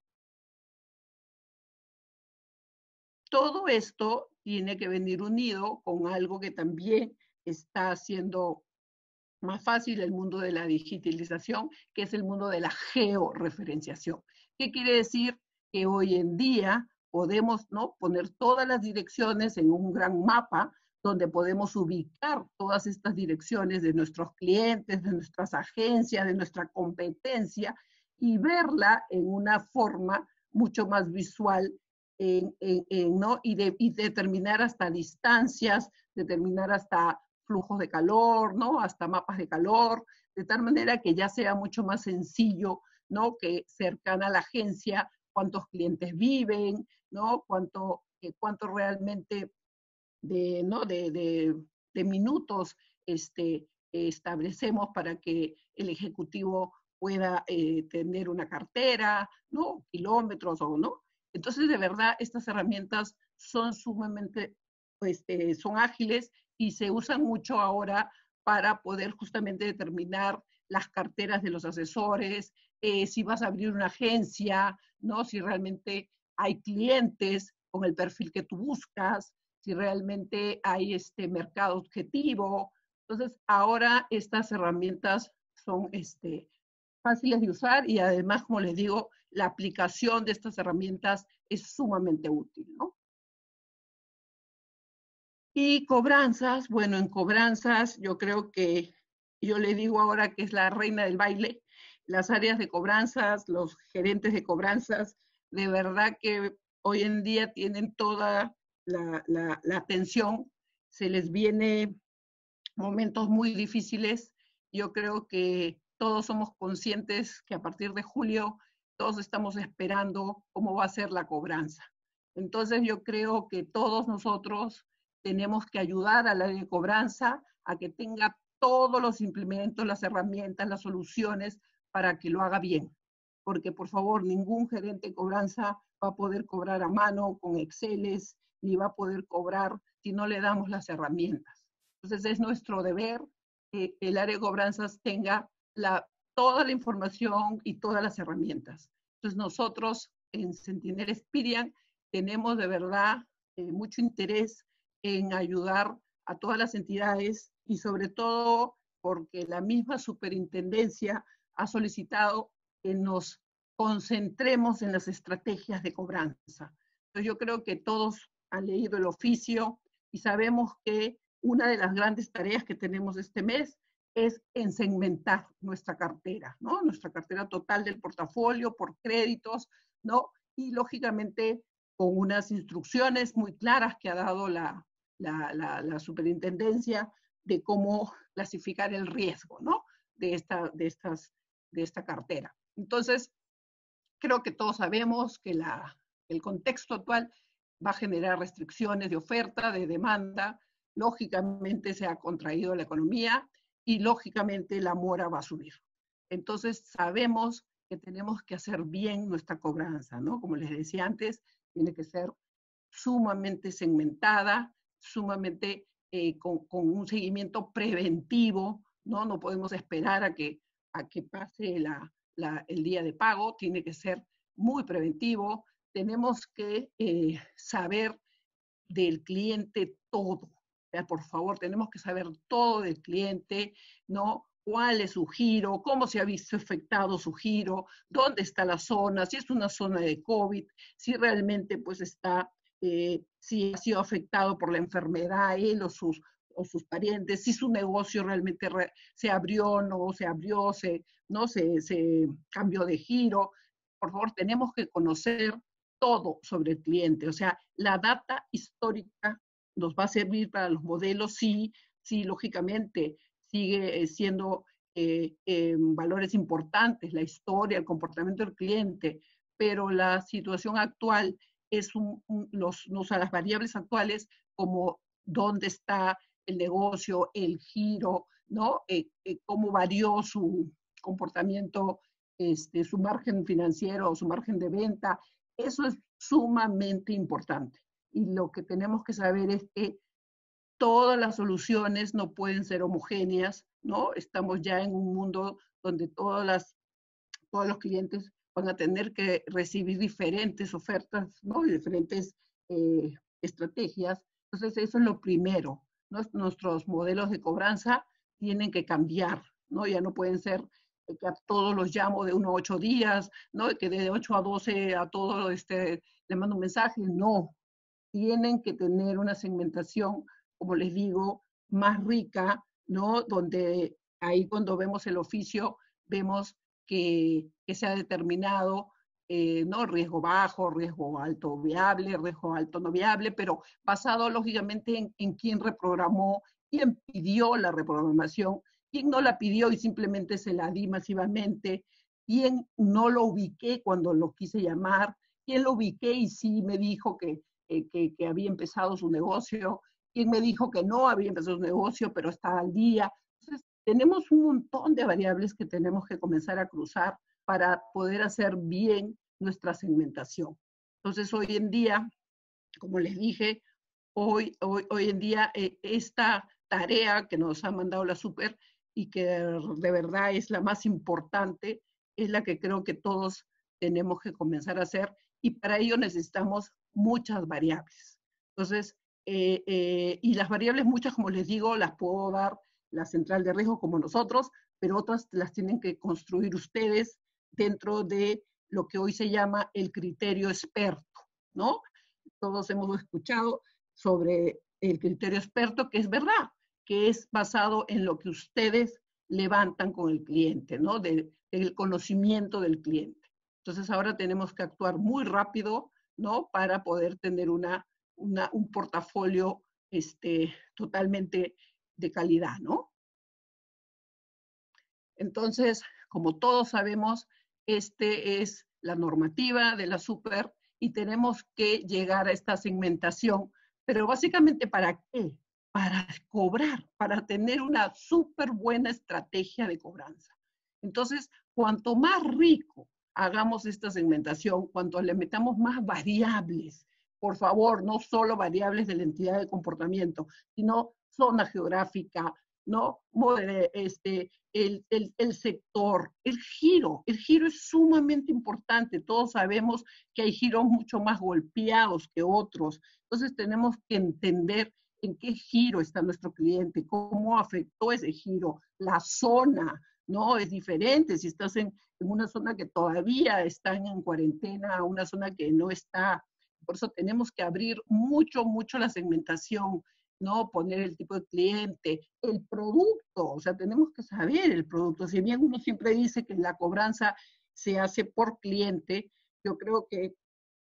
Todo esto tiene que venir unido con algo que también está haciendo más fácil el mundo de la digitalización, que es el mundo de la georreferenciación. ¿Qué quiere decir? Que hoy en día podemos, ¿no?, poner todas las direcciones en un gran mapa donde podemos ubicar todas estas direcciones de nuestros clientes, de nuestras agencias, de nuestra competencia, y verla en una forma mucho más visual, en, en, en, ¿no? y, de, y determinar hasta distancias, determinar hasta flujos de calor, ¿no? Hasta mapas de calor, de tal manera que ya sea mucho más sencillo, ¿no?, que cercana a la agencia, cuántos clientes viven, ¿no?, cuánto, eh, cuánto realmente de, ¿no?, de, de, de minutos este, establecemos para que el ejecutivo pueda eh, tener una cartera, ¿no?, kilómetros o no. Entonces, de verdad, estas herramientas son sumamente, pues, eh, son ágiles y se usan mucho ahora para poder justamente determinar las carteras de los asesores, eh, si vas a abrir una agencia, ¿no?, si realmente hay clientes con el perfil que tú buscas, si realmente hay este mercado objetivo. Entonces, ahora estas herramientas son este, fáciles de usar y además, como les digo, la aplicación de estas herramientas es sumamente útil, ¿no? Y cobranzas, bueno, en cobranzas yo creo que yo le digo ahora que es la reina del baile, las áreas de cobranzas, los gerentes de cobranzas, de verdad que hoy en día tienen toda la, la, la atención, se les viene momentos muy difíciles. Yo creo que todos somos conscientes que a partir de julio todos estamos esperando cómo va a ser la cobranza. Entonces yo creo que todos nosotros tenemos que ayudar a la de cobranza a que tenga todos los implementos, las herramientas, las soluciones para que lo haga bien. Porque, por favor, ningún gerente de cobranza va a poder cobrar a mano con Exceles, ni va a poder cobrar si no le damos las herramientas. Entonces, es nuestro deber que el área de cobranzas tenga la, toda la información y todas las herramientas. Entonces, nosotros en Sentinel Experian tenemos de verdad eh, mucho interés en ayudar a todas las entidades y sobre todo porque la misma superintendencia ha solicitado que nos concentremos en las estrategias de cobranza. Entonces yo creo que todos han leído el oficio y sabemos que una de las grandes tareas que tenemos este mes es en segmentar nuestra cartera, ¿no? Nuestra cartera total del portafolio por créditos, ¿no? Y lógicamente con unas instrucciones muy claras que ha dado la, la, la, la superintendencia de cómo clasificar el riesgo, ¿no? De esta, de, estas, de esta cartera. Entonces, creo que todos sabemos que la, el contexto actual va a generar restricciones de oferta, de demanda, lógicamente se ha contraído la economía y lógicamente la mora va a subir. Entonces, sabemos que tenemos que hacer bien nuestra cobranza, ¿no? Como les decía antes, tiene que ser sumamente segmentada, sumamente eh, con, con un seguimiento preventivo, ¿no? No podemos esperar a que, a que pase la, la, el día de pago, tiene que ser muy preventivo. Tenemos que eh, saber del cliente todo. O sea, por favor, tenemos que saber todo del cliente, ¿no? Cuál es su giro, cómo se ha visto afectado su giro, dónde está la zona, si es una zona de COVID, si realmente pues está, eh, si ha sido afectado por la enfermedad él o sus, o sus parientes, si su negocio realmente re, se abrió, no se abrió, se, no se, se cambió de giro. Por favor, tenemos que conocer todo sobre el cliente. O sea, la data histórica nos va a servir para los modelos, sí, sí, lógicamente sigue siendo eh, eh, valores importantes, la historia, el comportamiento del cliente, pero la situación actual es un, un, los, los, las variables actuales como dónde está el negocio, el giro, ¿no? Eh, eh, cómo varió su comportamiento, este, su margen financiero, su margen de venta. Eso es sumamente importante. Y lo que tenemos que saber es que todas las soluciones no pueden ser homogéneas, ¿no? Estamos ya en un mundo donde todas las, todos los clientes van a tener que recibir diferentes ofertas, ¿no? Diferentes eh, estrategias. Entonces, eso es lo primero, ¿no? Nuestros modelos de cobranza tienen que cambiar, ¿no? Ya no pueden ser que a todos los llamo de uno a ocho días, ¿no? Que de ocho a doce a todos este, le mando un mensaje. No, tienen que tener una segmentación, como les digo, más rica, ¿no? Donde ahí cuando vemos el oficio, vemos que, que se ha determinado, eh, ¿no? Riesgo bajo, riesgo alto viable, riesgo alto no viable, pero basado lógicamente en, en quién reprogramó, quién pidió la reprogramación, quién no la pidió y simplemente se la di masivamente, quién no lo ubiqué cuando lo quise llamar, quién lo ubiqué y sí me dijo que, eh, que, que había empezado su negocio, quién me dijo que no había empezado su negocio, pero está al día. Entonces, tenemos un montón de variables que tenemos que comenzar a cruzar para poder hacer bien nuestra segmentación. Entonces, hoy en día, como les dije, hoy, hoy, hoy en día eh, esta tarea que nos ha mandado la Super y que de verdad es la más importante, es la que creo que todos tenemos que comenzar a hacer y para ello necesitamos muchas variables. Entonces, eh, eh, y las variables muchas, como les digo, las puedo dar la central de riesgo como nosotros, pero otras las tienen que construir ustedes dentro de lo que hoy se llama el criterio experto, ¿no? Todos hemos escuchado sobre el criterio experto, que es verdad, que es basado en lo que ustedes levantan con el cliente, ¿no? De, del conocimiento del cliente. Entonces ahora tenemos que actuar muy rápido, ¿no? Para poder tener una, una, un portafolio este, totalmente de calidad, ¿no? Entonces, como todos sabemos, este es la normativa de la Super y tenemos que llegar a esta segmentación. Pero básicamente, ¿para qué? Para cobrar, para tener una súper buena estrategia de cobranza. Entonces, cuanto más rico hagamos esta segmentación, cuanto le metamos más variables, por favor, no solo variables de la entidad de comportamiento, sino zona geográfica, ¿no? Este, el, el, el sector, el giro. El giro es sumamente importante. Todos sabemos que hay giros mucho más golpeados que otros. Entonces tenemos que entender en qué giro está nuestro cliente, cómo afectó ese giro, la zona, ¿no? Es diferente si estás en, en una zona que todavía está en cuarentena, una zona que no está. Por eso tenemos que abrir mucho, mucho la segmentación, ¿no? Poner el tipo de cliente, el producto, o sea, tenemos que saber el producto. Si bien uno siempre dice que la cobranza se hace por cliente, yo creo que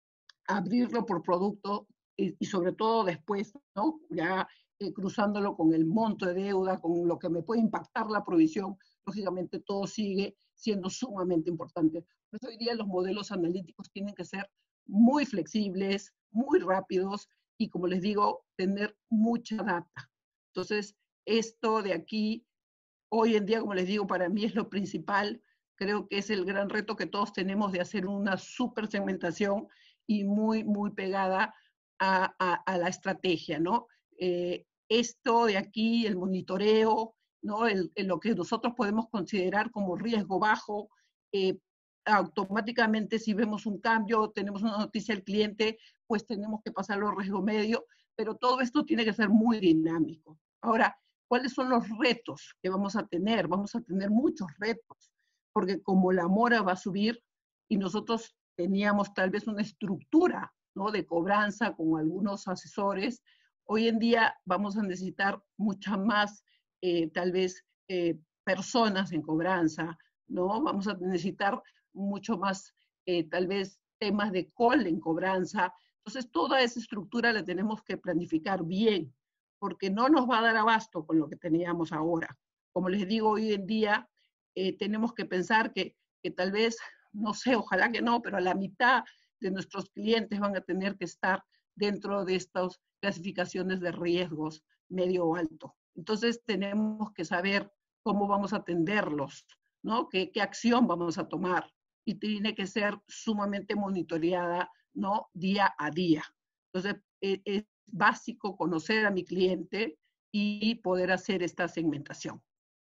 abrirlo por producto y, y sobre todo después, ¿no? Ya eh, cruzándolo con el monto de deuda, con lo que me puede impactar la provisión, lógicamente todo sigue siendo sumamente importante. Por eso hoy día los modelos analíticos tienen que ser muy flexibles, muy rápidos, y como les digo, tener mucha data. Entonces, esto de aquí, hoy en día, como les digo, para mí es lo principal. Creo que es el gran reto que todos tenemos de hacer una súper segmentación y muy, muy pegada a, a, a la estrategia, ¿no? Eh, esto de aquí, el monitoreo, ¿no? El, el, lo que nosotros podemos considerar como riesgo bajo, eh, automáticamente si vemos un cambio, tenemos una noticia del cliente, pues tenemos que pasarlo a riesgo medio, pero todo esto tiene que ser muy dinámico. Ahora, ¿cuáles son los retos que vamos a tener? Vamos a tener muchos retos, porque como la mora va a subir y nosotros teníamos tal vez una estructura, ¿no? De cobranza con algunos asesores, hoy en día vamos a necesitar mucha más, eh, tal vez, eh, personas en cobranza, ¿no? Vamos a necesitar mucho más, eh, tal vez, temas de call en cobranza. Entonces, toda esa estructura la tenemos que planificar bien, porque no nos va a dar abasto con lo que teníamos ahora. Como les digo, hoy en día eh, tenemos que pensar que, que tal vez, no sé, ojalá que no, pero a la mitad de nuestros clientes van a tener que estar dentro de estas clasificaciones de riesgos, medio o alto. Entonces tenemos que saber cómo vamos a atenderlos, ¿no? ¿Qué, qué acción vamos a tomar? Y tiene que ser sumamente monitoreada, ¿no? Día a día. Entonces, es, es básico conocer a mi cliente y poder hacer esta segmentación.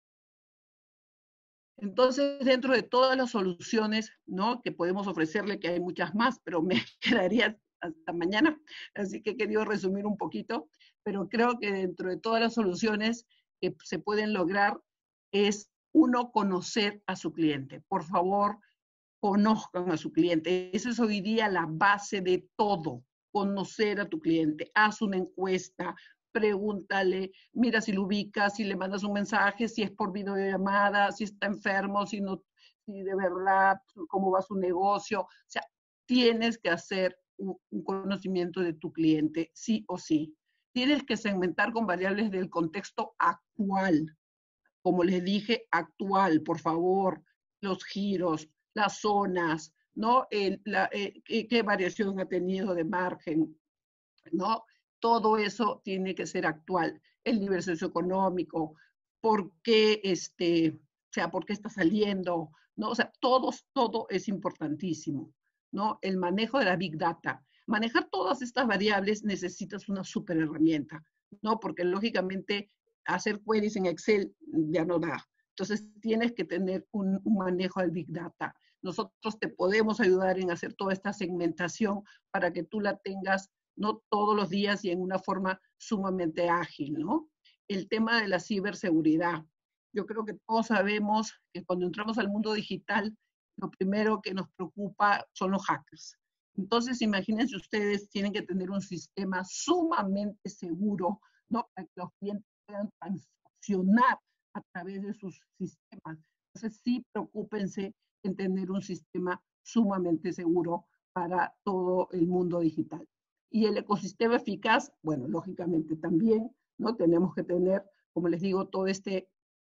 Entonces, dentro de todas las soluciones, ¿no? Que podemos ofrecerle, que hay muchas más, pero me quedaría hasta mañana, así que he querido resumir un poquito, pero creo que dentro de todas las soluciones que se pueden lograr es uno, conocer a su cliente. Por favor, conozcan a su cliente. Eso es hoy día la base de todo, conocer a tu cliente. Haz una encuesta, pregúntale, mira si lo ubicas, si le mandas un mensaje, si es por videollamada, si está enfermo, si no, si de verdad, cómo va su negocio. O sea, tienes que hacer un, un conocimiento de tu cliente, sí o sí. Tienes que segmentar con variables del contexto actual. Como les dije, actual, por favor, los giros, las zonas, ¿no? El, la, eh, qué, qué variación ha tenido de margen, ¿no? Todo eso tiene que ser actual. El nivel socioeconómico, por qué, este, o sea, por qué está saliendo, ¿no? O sea, todos, todo es importantísimo, ¿no? El manejo de la Big Data. Manejar todas estas variables necesitas una súper herramienta, ¿no? Porque lógicamente hacer queries en Excel ya no da. Entonces tienes que tener un, un manejo del Big Data. Nosotros te podemos ayudar en hacer toda esta segmentación para que tú la tengas no todos los días y en una forma sumamente ágil, ¿no? El tema de la ciberseguridad. Yo creo que todos sabemos que cuando entramos al mundo digital, lo primero que nos preocupa son los hackers. Entonces, imagínense ustedes, tienen que tener un sistema sumamente seguro, ¿no? Para que los clientes puedan transaccionar a través de sus sistemas. Entonces, sí, preocúpense en tener un sistema sumamente seguro para todo el mundo digital. Y el ecosistema eficaz, bueno, lógicamente también, ¿no? Tenemos que tener, como les digo, todo este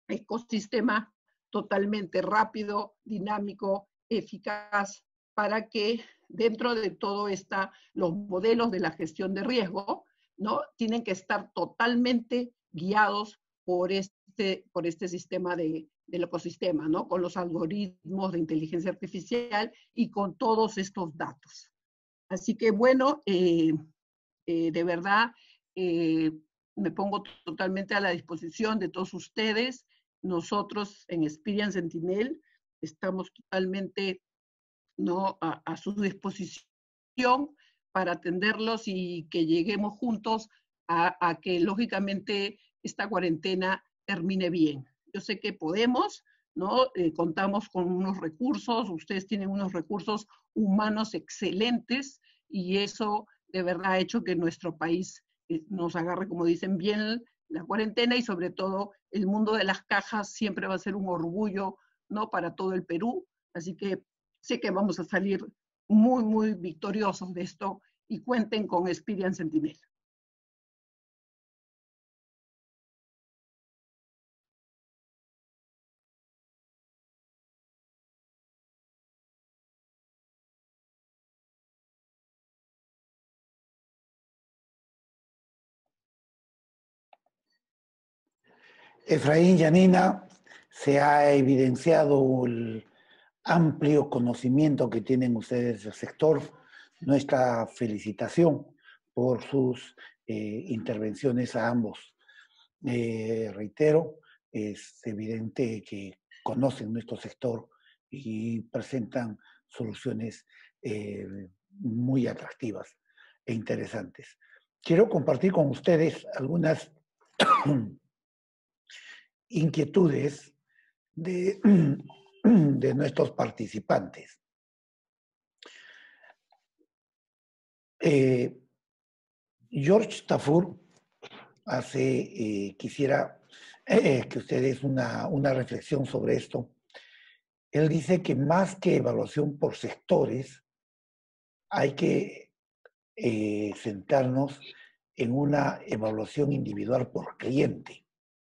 ecosistema totalmente rápido, dinámico, eficaz, para que dentro de todo esta, los modelos de la gestión de riesgo, ¿no? Tienen que estar totalmente guiados por este, por este sistema de, del ecosistema, ¿no? Con los algoritmos de inteligencia artificial y con todos estos datos. Así que bueno, eh, eh, de verdad, eh, me pongo totalmente a la disposición de todos ustedes. Nosotros en Experian Sentinel estamos totalmente, ¿no? a, a su disposición para atenderlos y que lleguemos juntos a, a que lógicamente esta cuarentena termine bien. Yo sé que podemos, ¿no? Eh, contamos con unos recursos, ustedes tienen unos recursos humanos excelentes y eso de verdad ha hecho que nuestro país eh, nos agarre, como dicen, bien la cuarentena y sobre todo el mundo de las cajas siempre va a ser un orgullo, ¿no? Para todo el Perú. Así que sé que vamos a salir muy, muy victoriosos de esto y cuenten con Experian Sentinel. Efraín, Janina, se ha evidenciado el amplio conocimiento que tienen ustedes del sector. Nuestra felicitación por sus eh, intervenciones a ambos. Eh, reitero, es evidente que conocen nuestro sector y presentan soluciones eh, muy atractivas e interesantes. Quiero compartir con ustedes algunas inquietudes de, de nuestros participantes. Eh, George Tafur hace, eh, quisiera eh, que ustedes una, una reflexión sobre esto. Él dice que más que evaluación por sectores, hay que eh, centrarnos en una evaluación individual por cliente.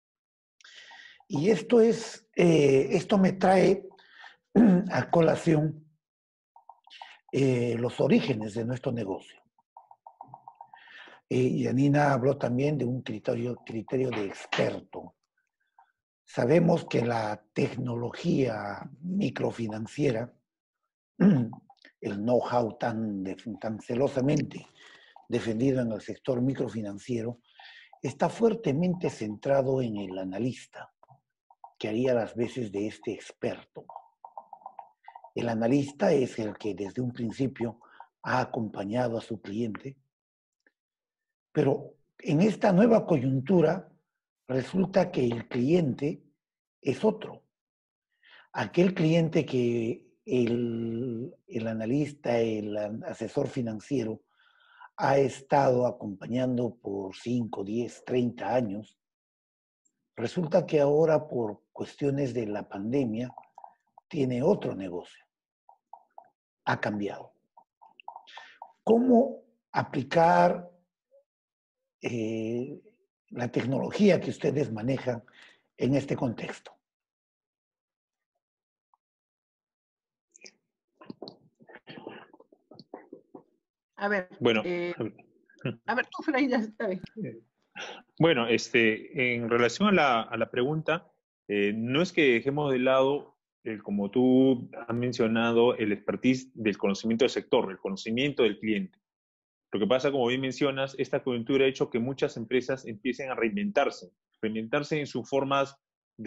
Y esto, es, eh, esto me trae a colación eh, los orígenes de nuestro negocio. Eh, Janina habló también de un criterio, criterio de experto. Sabemos que la tecnología microfinanciera, el know-how tan, tan celosamente defendido en el sector microfinanciero, está fuertemente centrado en el analista, que haría las veces de este experto. El analista es el que desde un principio ha acompañado a su cliente, pero en esta nueva coyuntura resulta que el cliente es otro. Aquel cliente que el, el analista, el asesor financiero ha estado acompañando por cinco, diez, treinta años, resulta que ahora por cuestiones de la pandemia tiene otro negocio. Ha cambiado. ¿Cómo aplicar eh, la tecnología que ustedes manejan en este contexto? A ver, Bueno, eh, a ver, tú, Fray, ya está bien. Bueno, este, en relación a la, a la pregunta, eh, no es que dejemos de lado, el, como tú has mencionado, el expertise del conocimiento del sector, el conocimiento del cliente. Lo que pasa, como bien mencionas, esta coyuntura ha hecho que muchas empresas empiecen a reinventarse, reinventarse en sus formas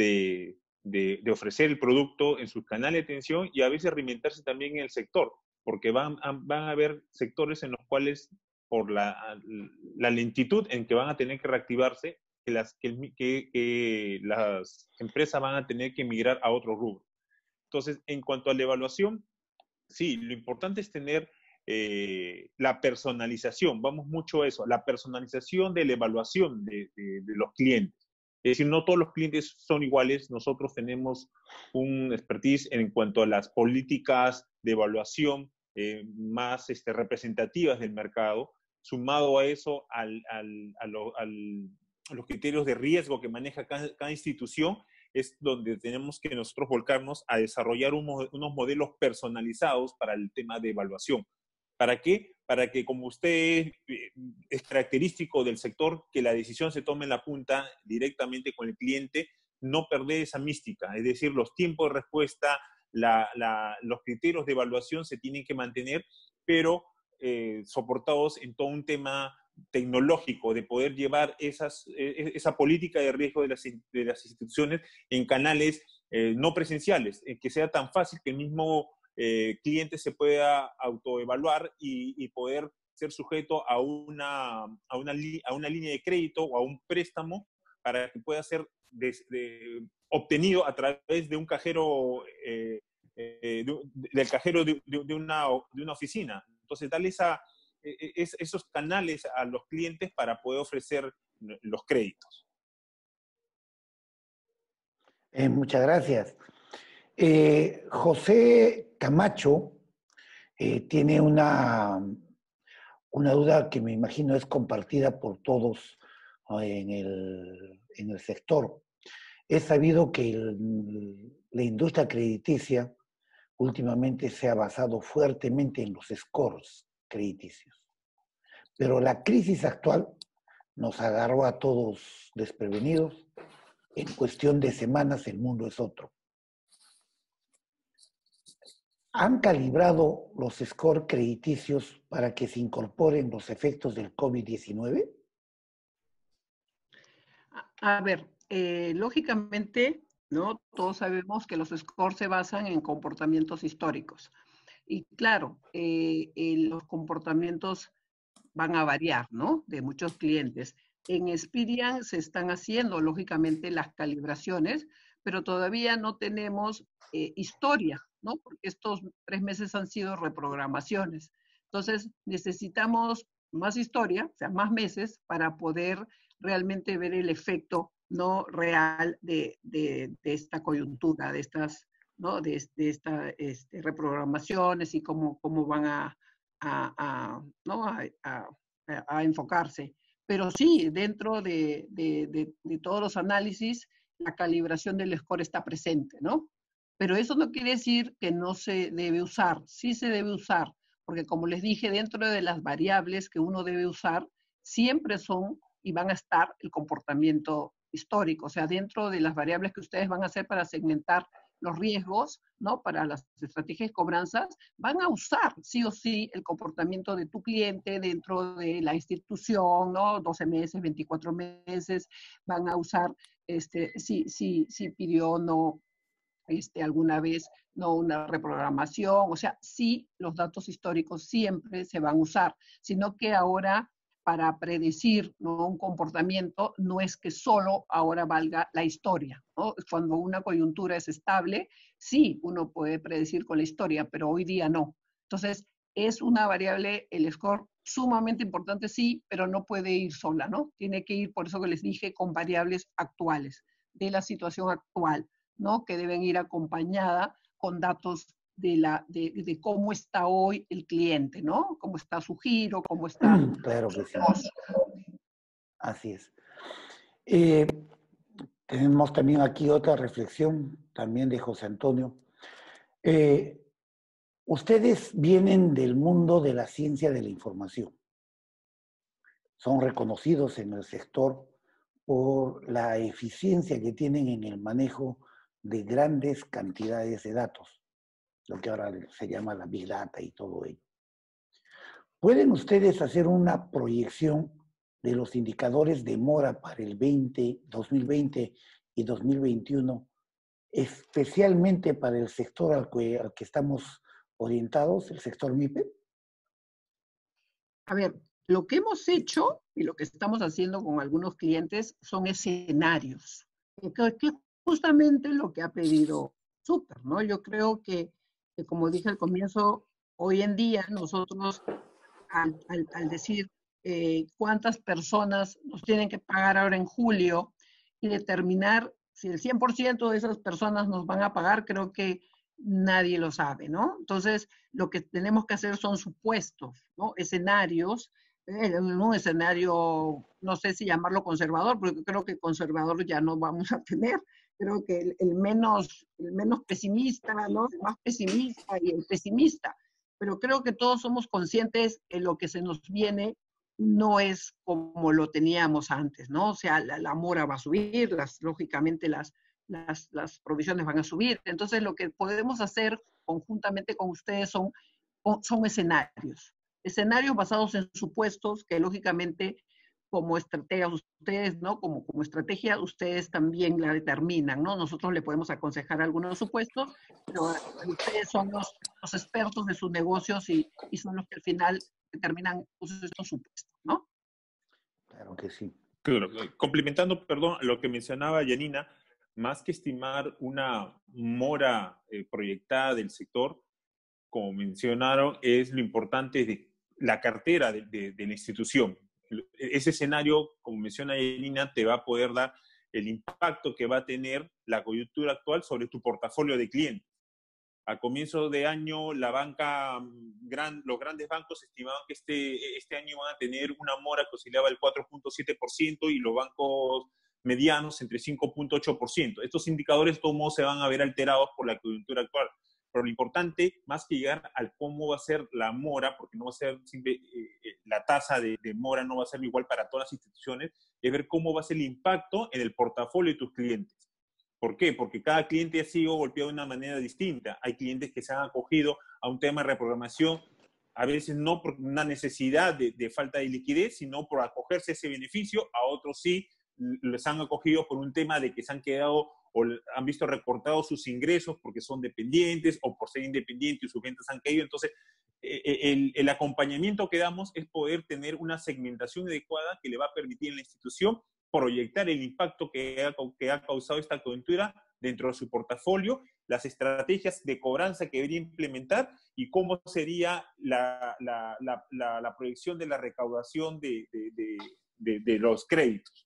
de, de, de ofrecer el producto, en sus canales de atención y a veces reinventarse también en el sector, porque van a, van a haber sectores en los cuales, por la, la lentitud en que van a tener que reactivarse, que las, que, que, que las empresas van a tener que migrar a otro rubro. Entonces, en cuanto a la evaluación, sí, lo importante es tener eh, la personalización, vamos mucho a eso, la personalización de la evaluación de, de, de los clientes. Es decir, no todos los clientes son iguales, nosotros tenemos un expertise en cuanto a las políticas de evaluación eh, más este, representativas del mercado, sumado a eso al, al, a, lo, al, a los criterios de riesgo que maneja cada, cada institución, es donde tenemos que nosotros volcarnos a desarrollar un, unos modelos personalizados para el tema de evaluación. ¿Para qué? Para que, como usted es característico del sector, que la decisión se tome en la punta directamente con el cliente, no perder esa mística. Es decir, los tiempos de respuesta, la, la, los criterios de evaluación se tienen que mantener, pero eh, soportados en todo un tema tecnológico, de poder llevar esas, esa política de riesgo de las, de las instituciones en canales eh, no presenciales, eh, que sea tan fácil que el mismo eh, cliente se pueda autoevaluar y, y poder ser sujeto a una, a, una a una línea de crédito o a un préstamo para que pueda ser de, de, obtenido a través de un cajero, eh, eh, de, del cajero de, de, de, una, de una oficina. Entonces, darle esa, es, esos canales a los clientes para poder ofrecer los créditos. Eh, muchas gracias. Eh, José Camacho eh, tiene una, una duda que me imagino es compartida por todos en el, en el sector. Es sabido que el, la industria crediticia últimamente se ha basado fuertemente en los scores crediticios. Pero la crisis actual nos agarró a todos desprevenidos. En cuestión de semanas el mundo es otro. ¿Han calibrado los scores crediticios para que se incorporen los efectos del COVID diecinueve? A ver, eh, lógicamente, ¿no? Todos sabemos que los scores se basan en comportamientos históricos. Y claro, eh, eh, los comportamientos van a variar, ¿no? De muchos clientes. En Experian se están haciendo, lógicamente, las calibraciones, pero todavía no tenemos eh, historia, ¿no? Porque estos tres meses han sido reprogramaciones. Entonces, necesitamos más historia, o sea, más meses para poder realmente ver el efecto no real de, de, de esta coyuntura, de estas, ¿no? de, de estas este, reprogramaciones y cómo, cómo van a, a, a, ¿no? a, a, a enfocarse. Pero sí, dentro de, de, de, de todos los análisis, la calibración del score está presente, ¿no? Pero eso no quiere decir que no se debe usar, sí se debe usar, porque como les dije, dentro de las variables que uno debe usar, siempre son y van a estar el comportamiento histórico, o sea, dentro de las variables que ustedes van a hacer para segmentar los riesgos, ¿no? Para las estrategias de cobranzas, van a usar sí o sí el comportamiento de tu cliente dentro de la institución, ¿no? doce meses, veinticuatro meses, van a usar, este, si, si, si pidió o no este, alguna vez, no una reprogramación, o sea, sí, los datos históricos siempre se van a usar, sino que ahora para predecir, ¿no?, un comportamiento, no es que solo ahora valga la historia, ¿no? Cuando una coyuntura es estable, sí, uno puede predecir con la historia, pero hoy día no. Entonces, es una variable, el score, sumamente importante, sí, pero no puede ir sola, ¿no? Tiene que ir, por eso que les dije, con variables actuales, de la situación actual, ¿no? Que deben ir acompañada con datos de, la, de, de cómo está hoy el cliente, ¿no? Cómo está su giro, cómo está Claro que su sí. negocio. Así es. Eh, tenemos también aquí otra reflexión, también de José Antonio. Eh, ustedes vienen del mundo de la ciencia de la información. Son reconocidos en el sector por la eficiencia que tienen en el manejo de grandes cantidades de datos, lo que ahora se llama la Big Data y todo ello. ¿Pueden ustedes hacer una proyección de los indicadores de mora para el veinte, dos mil veinte y dos mil veintiuno, especialmente para el sector al que, al que estamos orientados, el sector MIPE? A ver, lo que hemos hecho y lo que estamos haciendo con algunos clientes son escenarios, que, que justamente lo que ha pedido Súper, ¿no? Yo creo que, que, como dije al comienzo, hoy en día nosotros, al, al, al decir eh, cuántas personas nos tienen que pagar ahora en julio y determinar si el cien por ciento de esas personas nos van a pagar, creo que nadie lo sabe, ¿no? Entonces, lo que tenemos que hacer son supuestos, ¿no? Escenarios, eh, un escenario, no sé si llamarlo conservador, porque creo que conservador ya no vamos a tener. Creo que el, el, menos, el menos pesimista, ¿no? El más pesimista y el pesimista. Pero creo que todos somos conscientes que lo que se nos viene no es como lo teníamos antes, ¿no? O sea, la, la mora va a subir, las, lógicamente las, las, las provisiones van a subir. Entonces, lo que podemos hacer conjuntamente con ustedes son, son escenarios. Escenarios basados en supuestos que, lógicamente, como estrategia, ustedes, ¿no? Como, como estrategia, ustedes también la determinan, ¿no? Nosotros le podemos aconsejar algunos supuestos, pero ustedes son los, los expertos de sus negocios y, y son los que al final determinan estos supuestos, ¿no? Claro que sí. Claro, complementando, perdón, lo que mencionaba Yanina, más que estimar una mora eh, proyectada del sector, como mencionaron, es lo importante de la cartera de, de, de la institución. Ese escenario, como menciona Yanina, te va a poder dar el impacto que va a tener la coyuntura actual sobre tu portafolio de clientes. A comienzo de año, la banca, gran, los grandes bancos estimaban que este, este año van a tener una mora que oscilaba el cuatro punto siete por ciento y los bancos medianos entre cinco punto ocho por ciento. Estos indicadores, de todos modos, se van a ver alterados por la coyuntura actual. Pero lo importante, más que llegar al cómo va a ser la mora, porque no va a ser simple, eh, la tasa de, de mora no va a ser igual para todas las instituciones, es ver cómo va a ser el impacto en el portafolio de tus clientes. ¿Por qué? Porque cada cliente ha sido golpeado de una manera distinta. Hay clientes que se han acogido a un tema de reprogramación, a veces no por una necesidad de, de falta de liquidez, sino por acogerse a ese beneficio. A otros sí les han acogido por un tema de que se han quedado o han visto recortados sus ingresos porque son dependientes o por ser independientes y sus ventas han caído. Entonces, el, el acompañamiento que damos es poder tener una segmentación adecuada que le va a permitir a la institución proyectar el impacto que ha, que ha causado esta coyuntura dentro de su portafolio, las estrategias de cobranza que debería implementar y cómo sería la, la, la, la, la proyección de la recaudación de, de, de, de, de los créditos.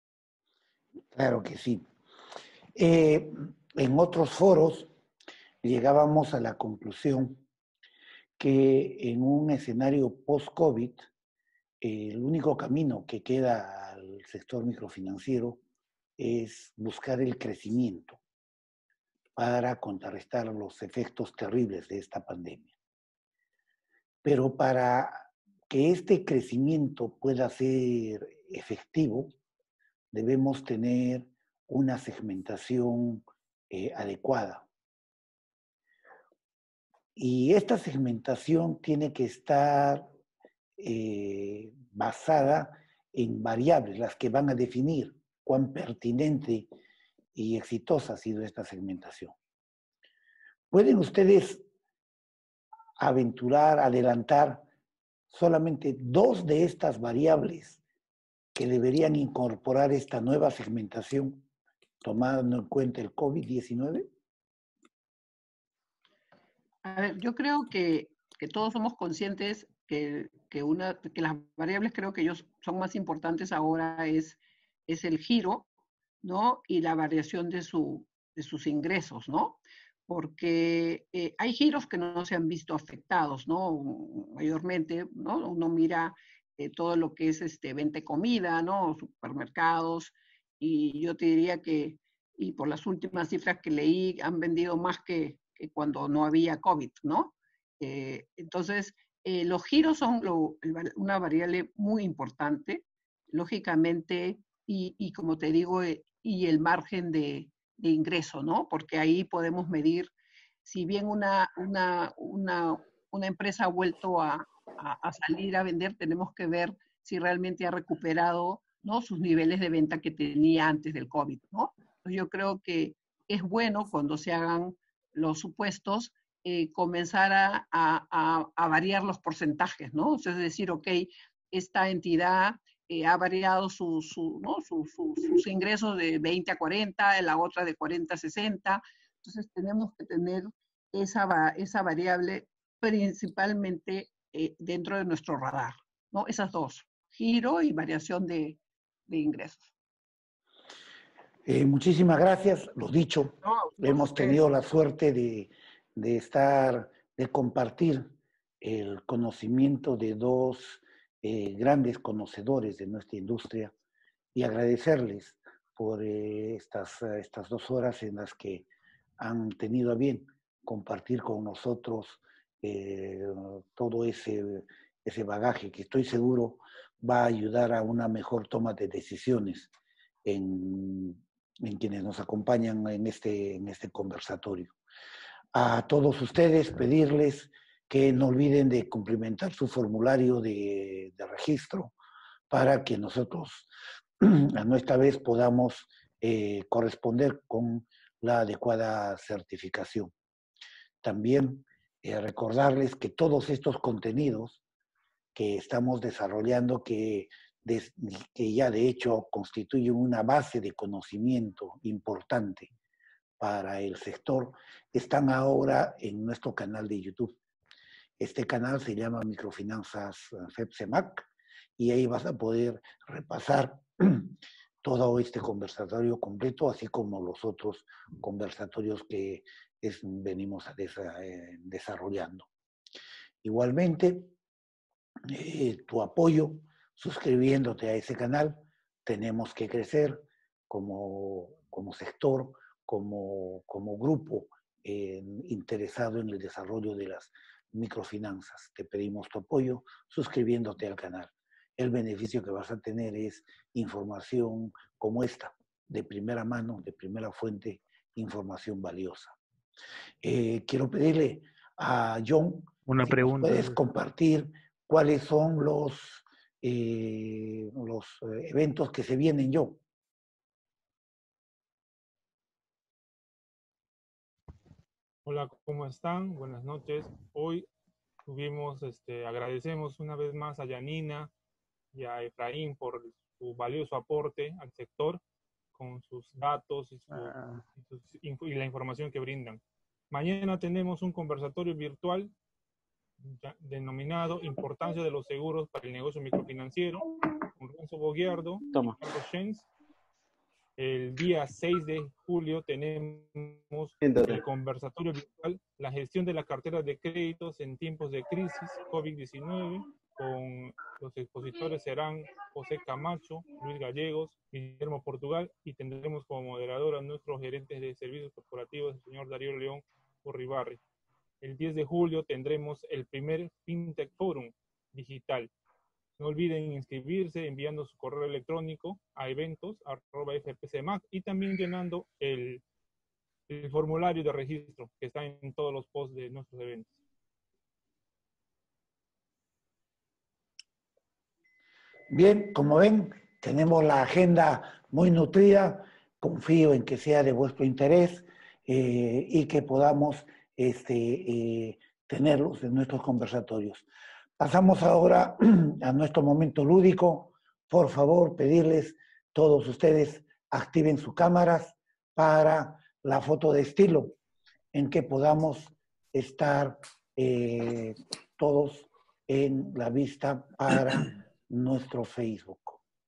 Claro que sí. Eh, en otros foros llegábamos a la conclusión que en un escenario post-COVID, el único camino que queda al sector microfinanciero es buscar el crecimiento para contrarrestar los efectos terribles de esta pandemia. Pero para que este crecimiento pueda ser efectivo, debemos tener una segmentación eh, adecuada. Y esta segmentación tiene que estar eh, basada en variables, las que van a definir cuán pertinente y exitosa ha sido esta segmentación. ¿Pueden ustedes aventurar, adelantar solamente dos de estas variables que deberían incorporar esta nueva segmentación, tomando en cuenta el COVID diecinueve? A ver, yo creo que, que todos somos conscientes que, que, una, que las variables creo que ellos son más importantes ahora es, es el giro, ¿no? Y la variación de, su, de sus ingresos, ¿no? Porque eh, hay giros que no se han visto afectados, ¿no? Mayormente, ¿no? Uno mira eh, todo lo que es este, venta de comida, ¿no? Supermercados, y yo te diría que, y por las últimas cifras que leí, han vendido más que, que cuando no había COVID, ¿no? Eh, entonces, eh, los giros son lo, una variable muy importante, lógicamente, y, y como te digo, eh, y el margen de, de ingreso, ¿no? Porque ahí podemos medir, si bien una, una, una, una empresa ha vuelto a, a, a salir a vender, tenemos que ver si realmente ha recuperado, ¿no?, sus niveles de venta que tenía antes del COVID, ¿no? Entonces yo creo que es bueno cuando se hagan los supuestos, eh, comenzar a, a, a, variar los porcentajes, ¿no? O sea, es decir, ok, esta entidad eh, ha variado su, su, ¿no? su, su, sus ingresos de veinte a cuarenta, la otra de cuarenta a sesenta, entonces tenemos que tener esa, esa variable principalmente eh, dentro de nuestro radar, ¿no? Esas dos, giro y variación de, de ingresos. Eh, muchísimas gracias, lo dicho, No, hemos ustedes. tenido la suerte de, de estar, de compartir el conocimiento de dos eh, grandes conocedores de nuestra industria y agradecerles por eh, estas, estas dos horas en las que han tenido a bien compartir con nosotros eh, todo ese, ese bagaje que estoy seguro va a ayudar a una mejor toma de decisiones en, en quienes nos acompañan en este, en este conversatorio. A todos ustedes pedirles que no olviden de cumplimentar su formulario de, de registro para que nosotros a nuestra vez podamos eh, corresponder con la adecuada certificación. También eh, recordarles que todos estos contenidos que estamos desarrollando, que, de, que ya de hecho constituyen una base de conocimiento importante para el sector, están ahora en nuestro canal de YouTube. Este canal se llama Microfinanzas FEPSEMAC y ahí vas a poder repasar todo este conversatorio completo, así como los otros conversatorios que es, venimos a desa, eh, desarrollando. Igualmente, eh, tu apoyo suscribiéndote a ese canal. Tenemos que crecer como, como sector, como, como grupo eh, interesado en el desarrollo de las microfinanzas. Te pedimos tu apoyo suscribiéndote al canal. El beneficio que vas a tener es información como esta, de primera mano, de primera fuente, información valiosa. Eh, quiero pedirle a John, una si pregunta. nos puedes compartir cuáles son los, eh, los eventos que se vienen, John. Hola, ¿cómo están? Buenas noches. Hoy tuvimos, este, agradecemos una vez más a Yanina y a Efraín por su valioso aporte al sector con sus datos y, su, Ah. y, sus, y la información que brindan. Mañana tenemos un conversatorio virtual ya, denominado Importancia de los seguros para el negocio microfinanciero con Renzo Boguiardo y Carlos Schenz. El día seis de julio tenemos el conversatorio virtual, la gestión de la cartera de créditos en tiempos de crisis COVID diecinueve, con los expositores serán José Camacho, Luis Gallegos, Guillermo Portugal, y tendremos como moderador a nuestros gerentes de servicios corporativos, el señor Darío León Urribarri. El diez de julio tendremos el primer FinTech Forum digital, No olviden inscribirse enviando su correo electrónico a eventos arroba f p c mac y también llenando el, el formulario de registro que está en todos los posts de nuestros eventos. Bien, como ven, tenemos la agenda muy nutrida. Confío en que sea de vuestro interés eh, y que podamos este, eh, tenerlos en nuestros conversatorios. Pasamos ahora a nuestro momento lúdico. Por favor, pedirles todos ustedes activen sus cámaras para la foto de estilo en que podamos estar eh, todos en la vista para nuestro Facebook.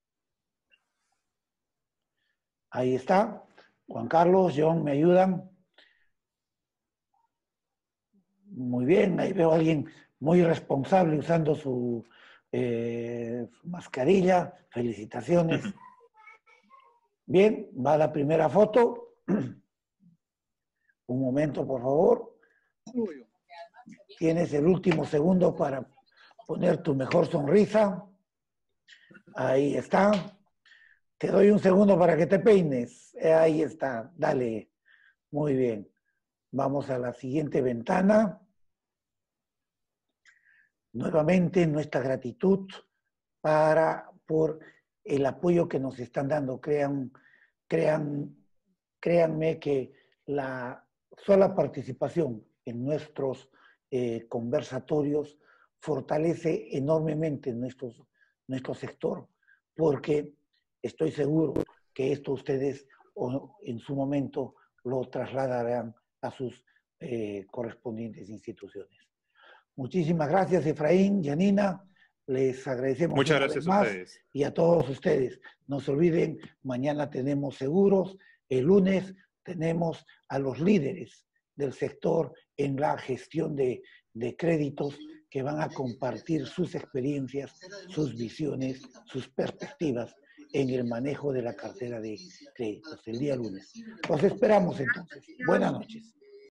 Ahí está. Juan Carlos, John, ¿me ayudan? Muy bien, ahí veo a alguien muy responsable usando su, eh, su mascarilla. Felicitaciones. Bien, va la primera foto. Un momento, por favor. Tienes el último segundo para poner tu mejor sonrisa. Ahí está. Te doy un segundo para que te peines. Ahí está. Dale. Muy bien. Vamos a la siguiente ventana. Nuevamente nuestra gratitud para, por el apoyo que nos están dando. Crean, crean, créanme que la sola participación en nuestros eh, conversatorios fortalece enormemente nuestros, nuestro sector, porque estoy seguro que esto ustedes o, en su momento lo trasladarán a sus eh, correspondientes instituciones. Muchísimas gracias, Efraín, Janina. Les agradecemos Muchas una gracias vez más a ustedes. y a todos ustedes. No se olviden, mañana tenemos seguros, el lunes tenemos a los líderes del sector en la gestión de, de créditos que van a compartir sus experiencias, sus visiones, sus perspectivas en el manejo de la cartera de créditos el día lunes. Los esperamos entonces. Buenas noches.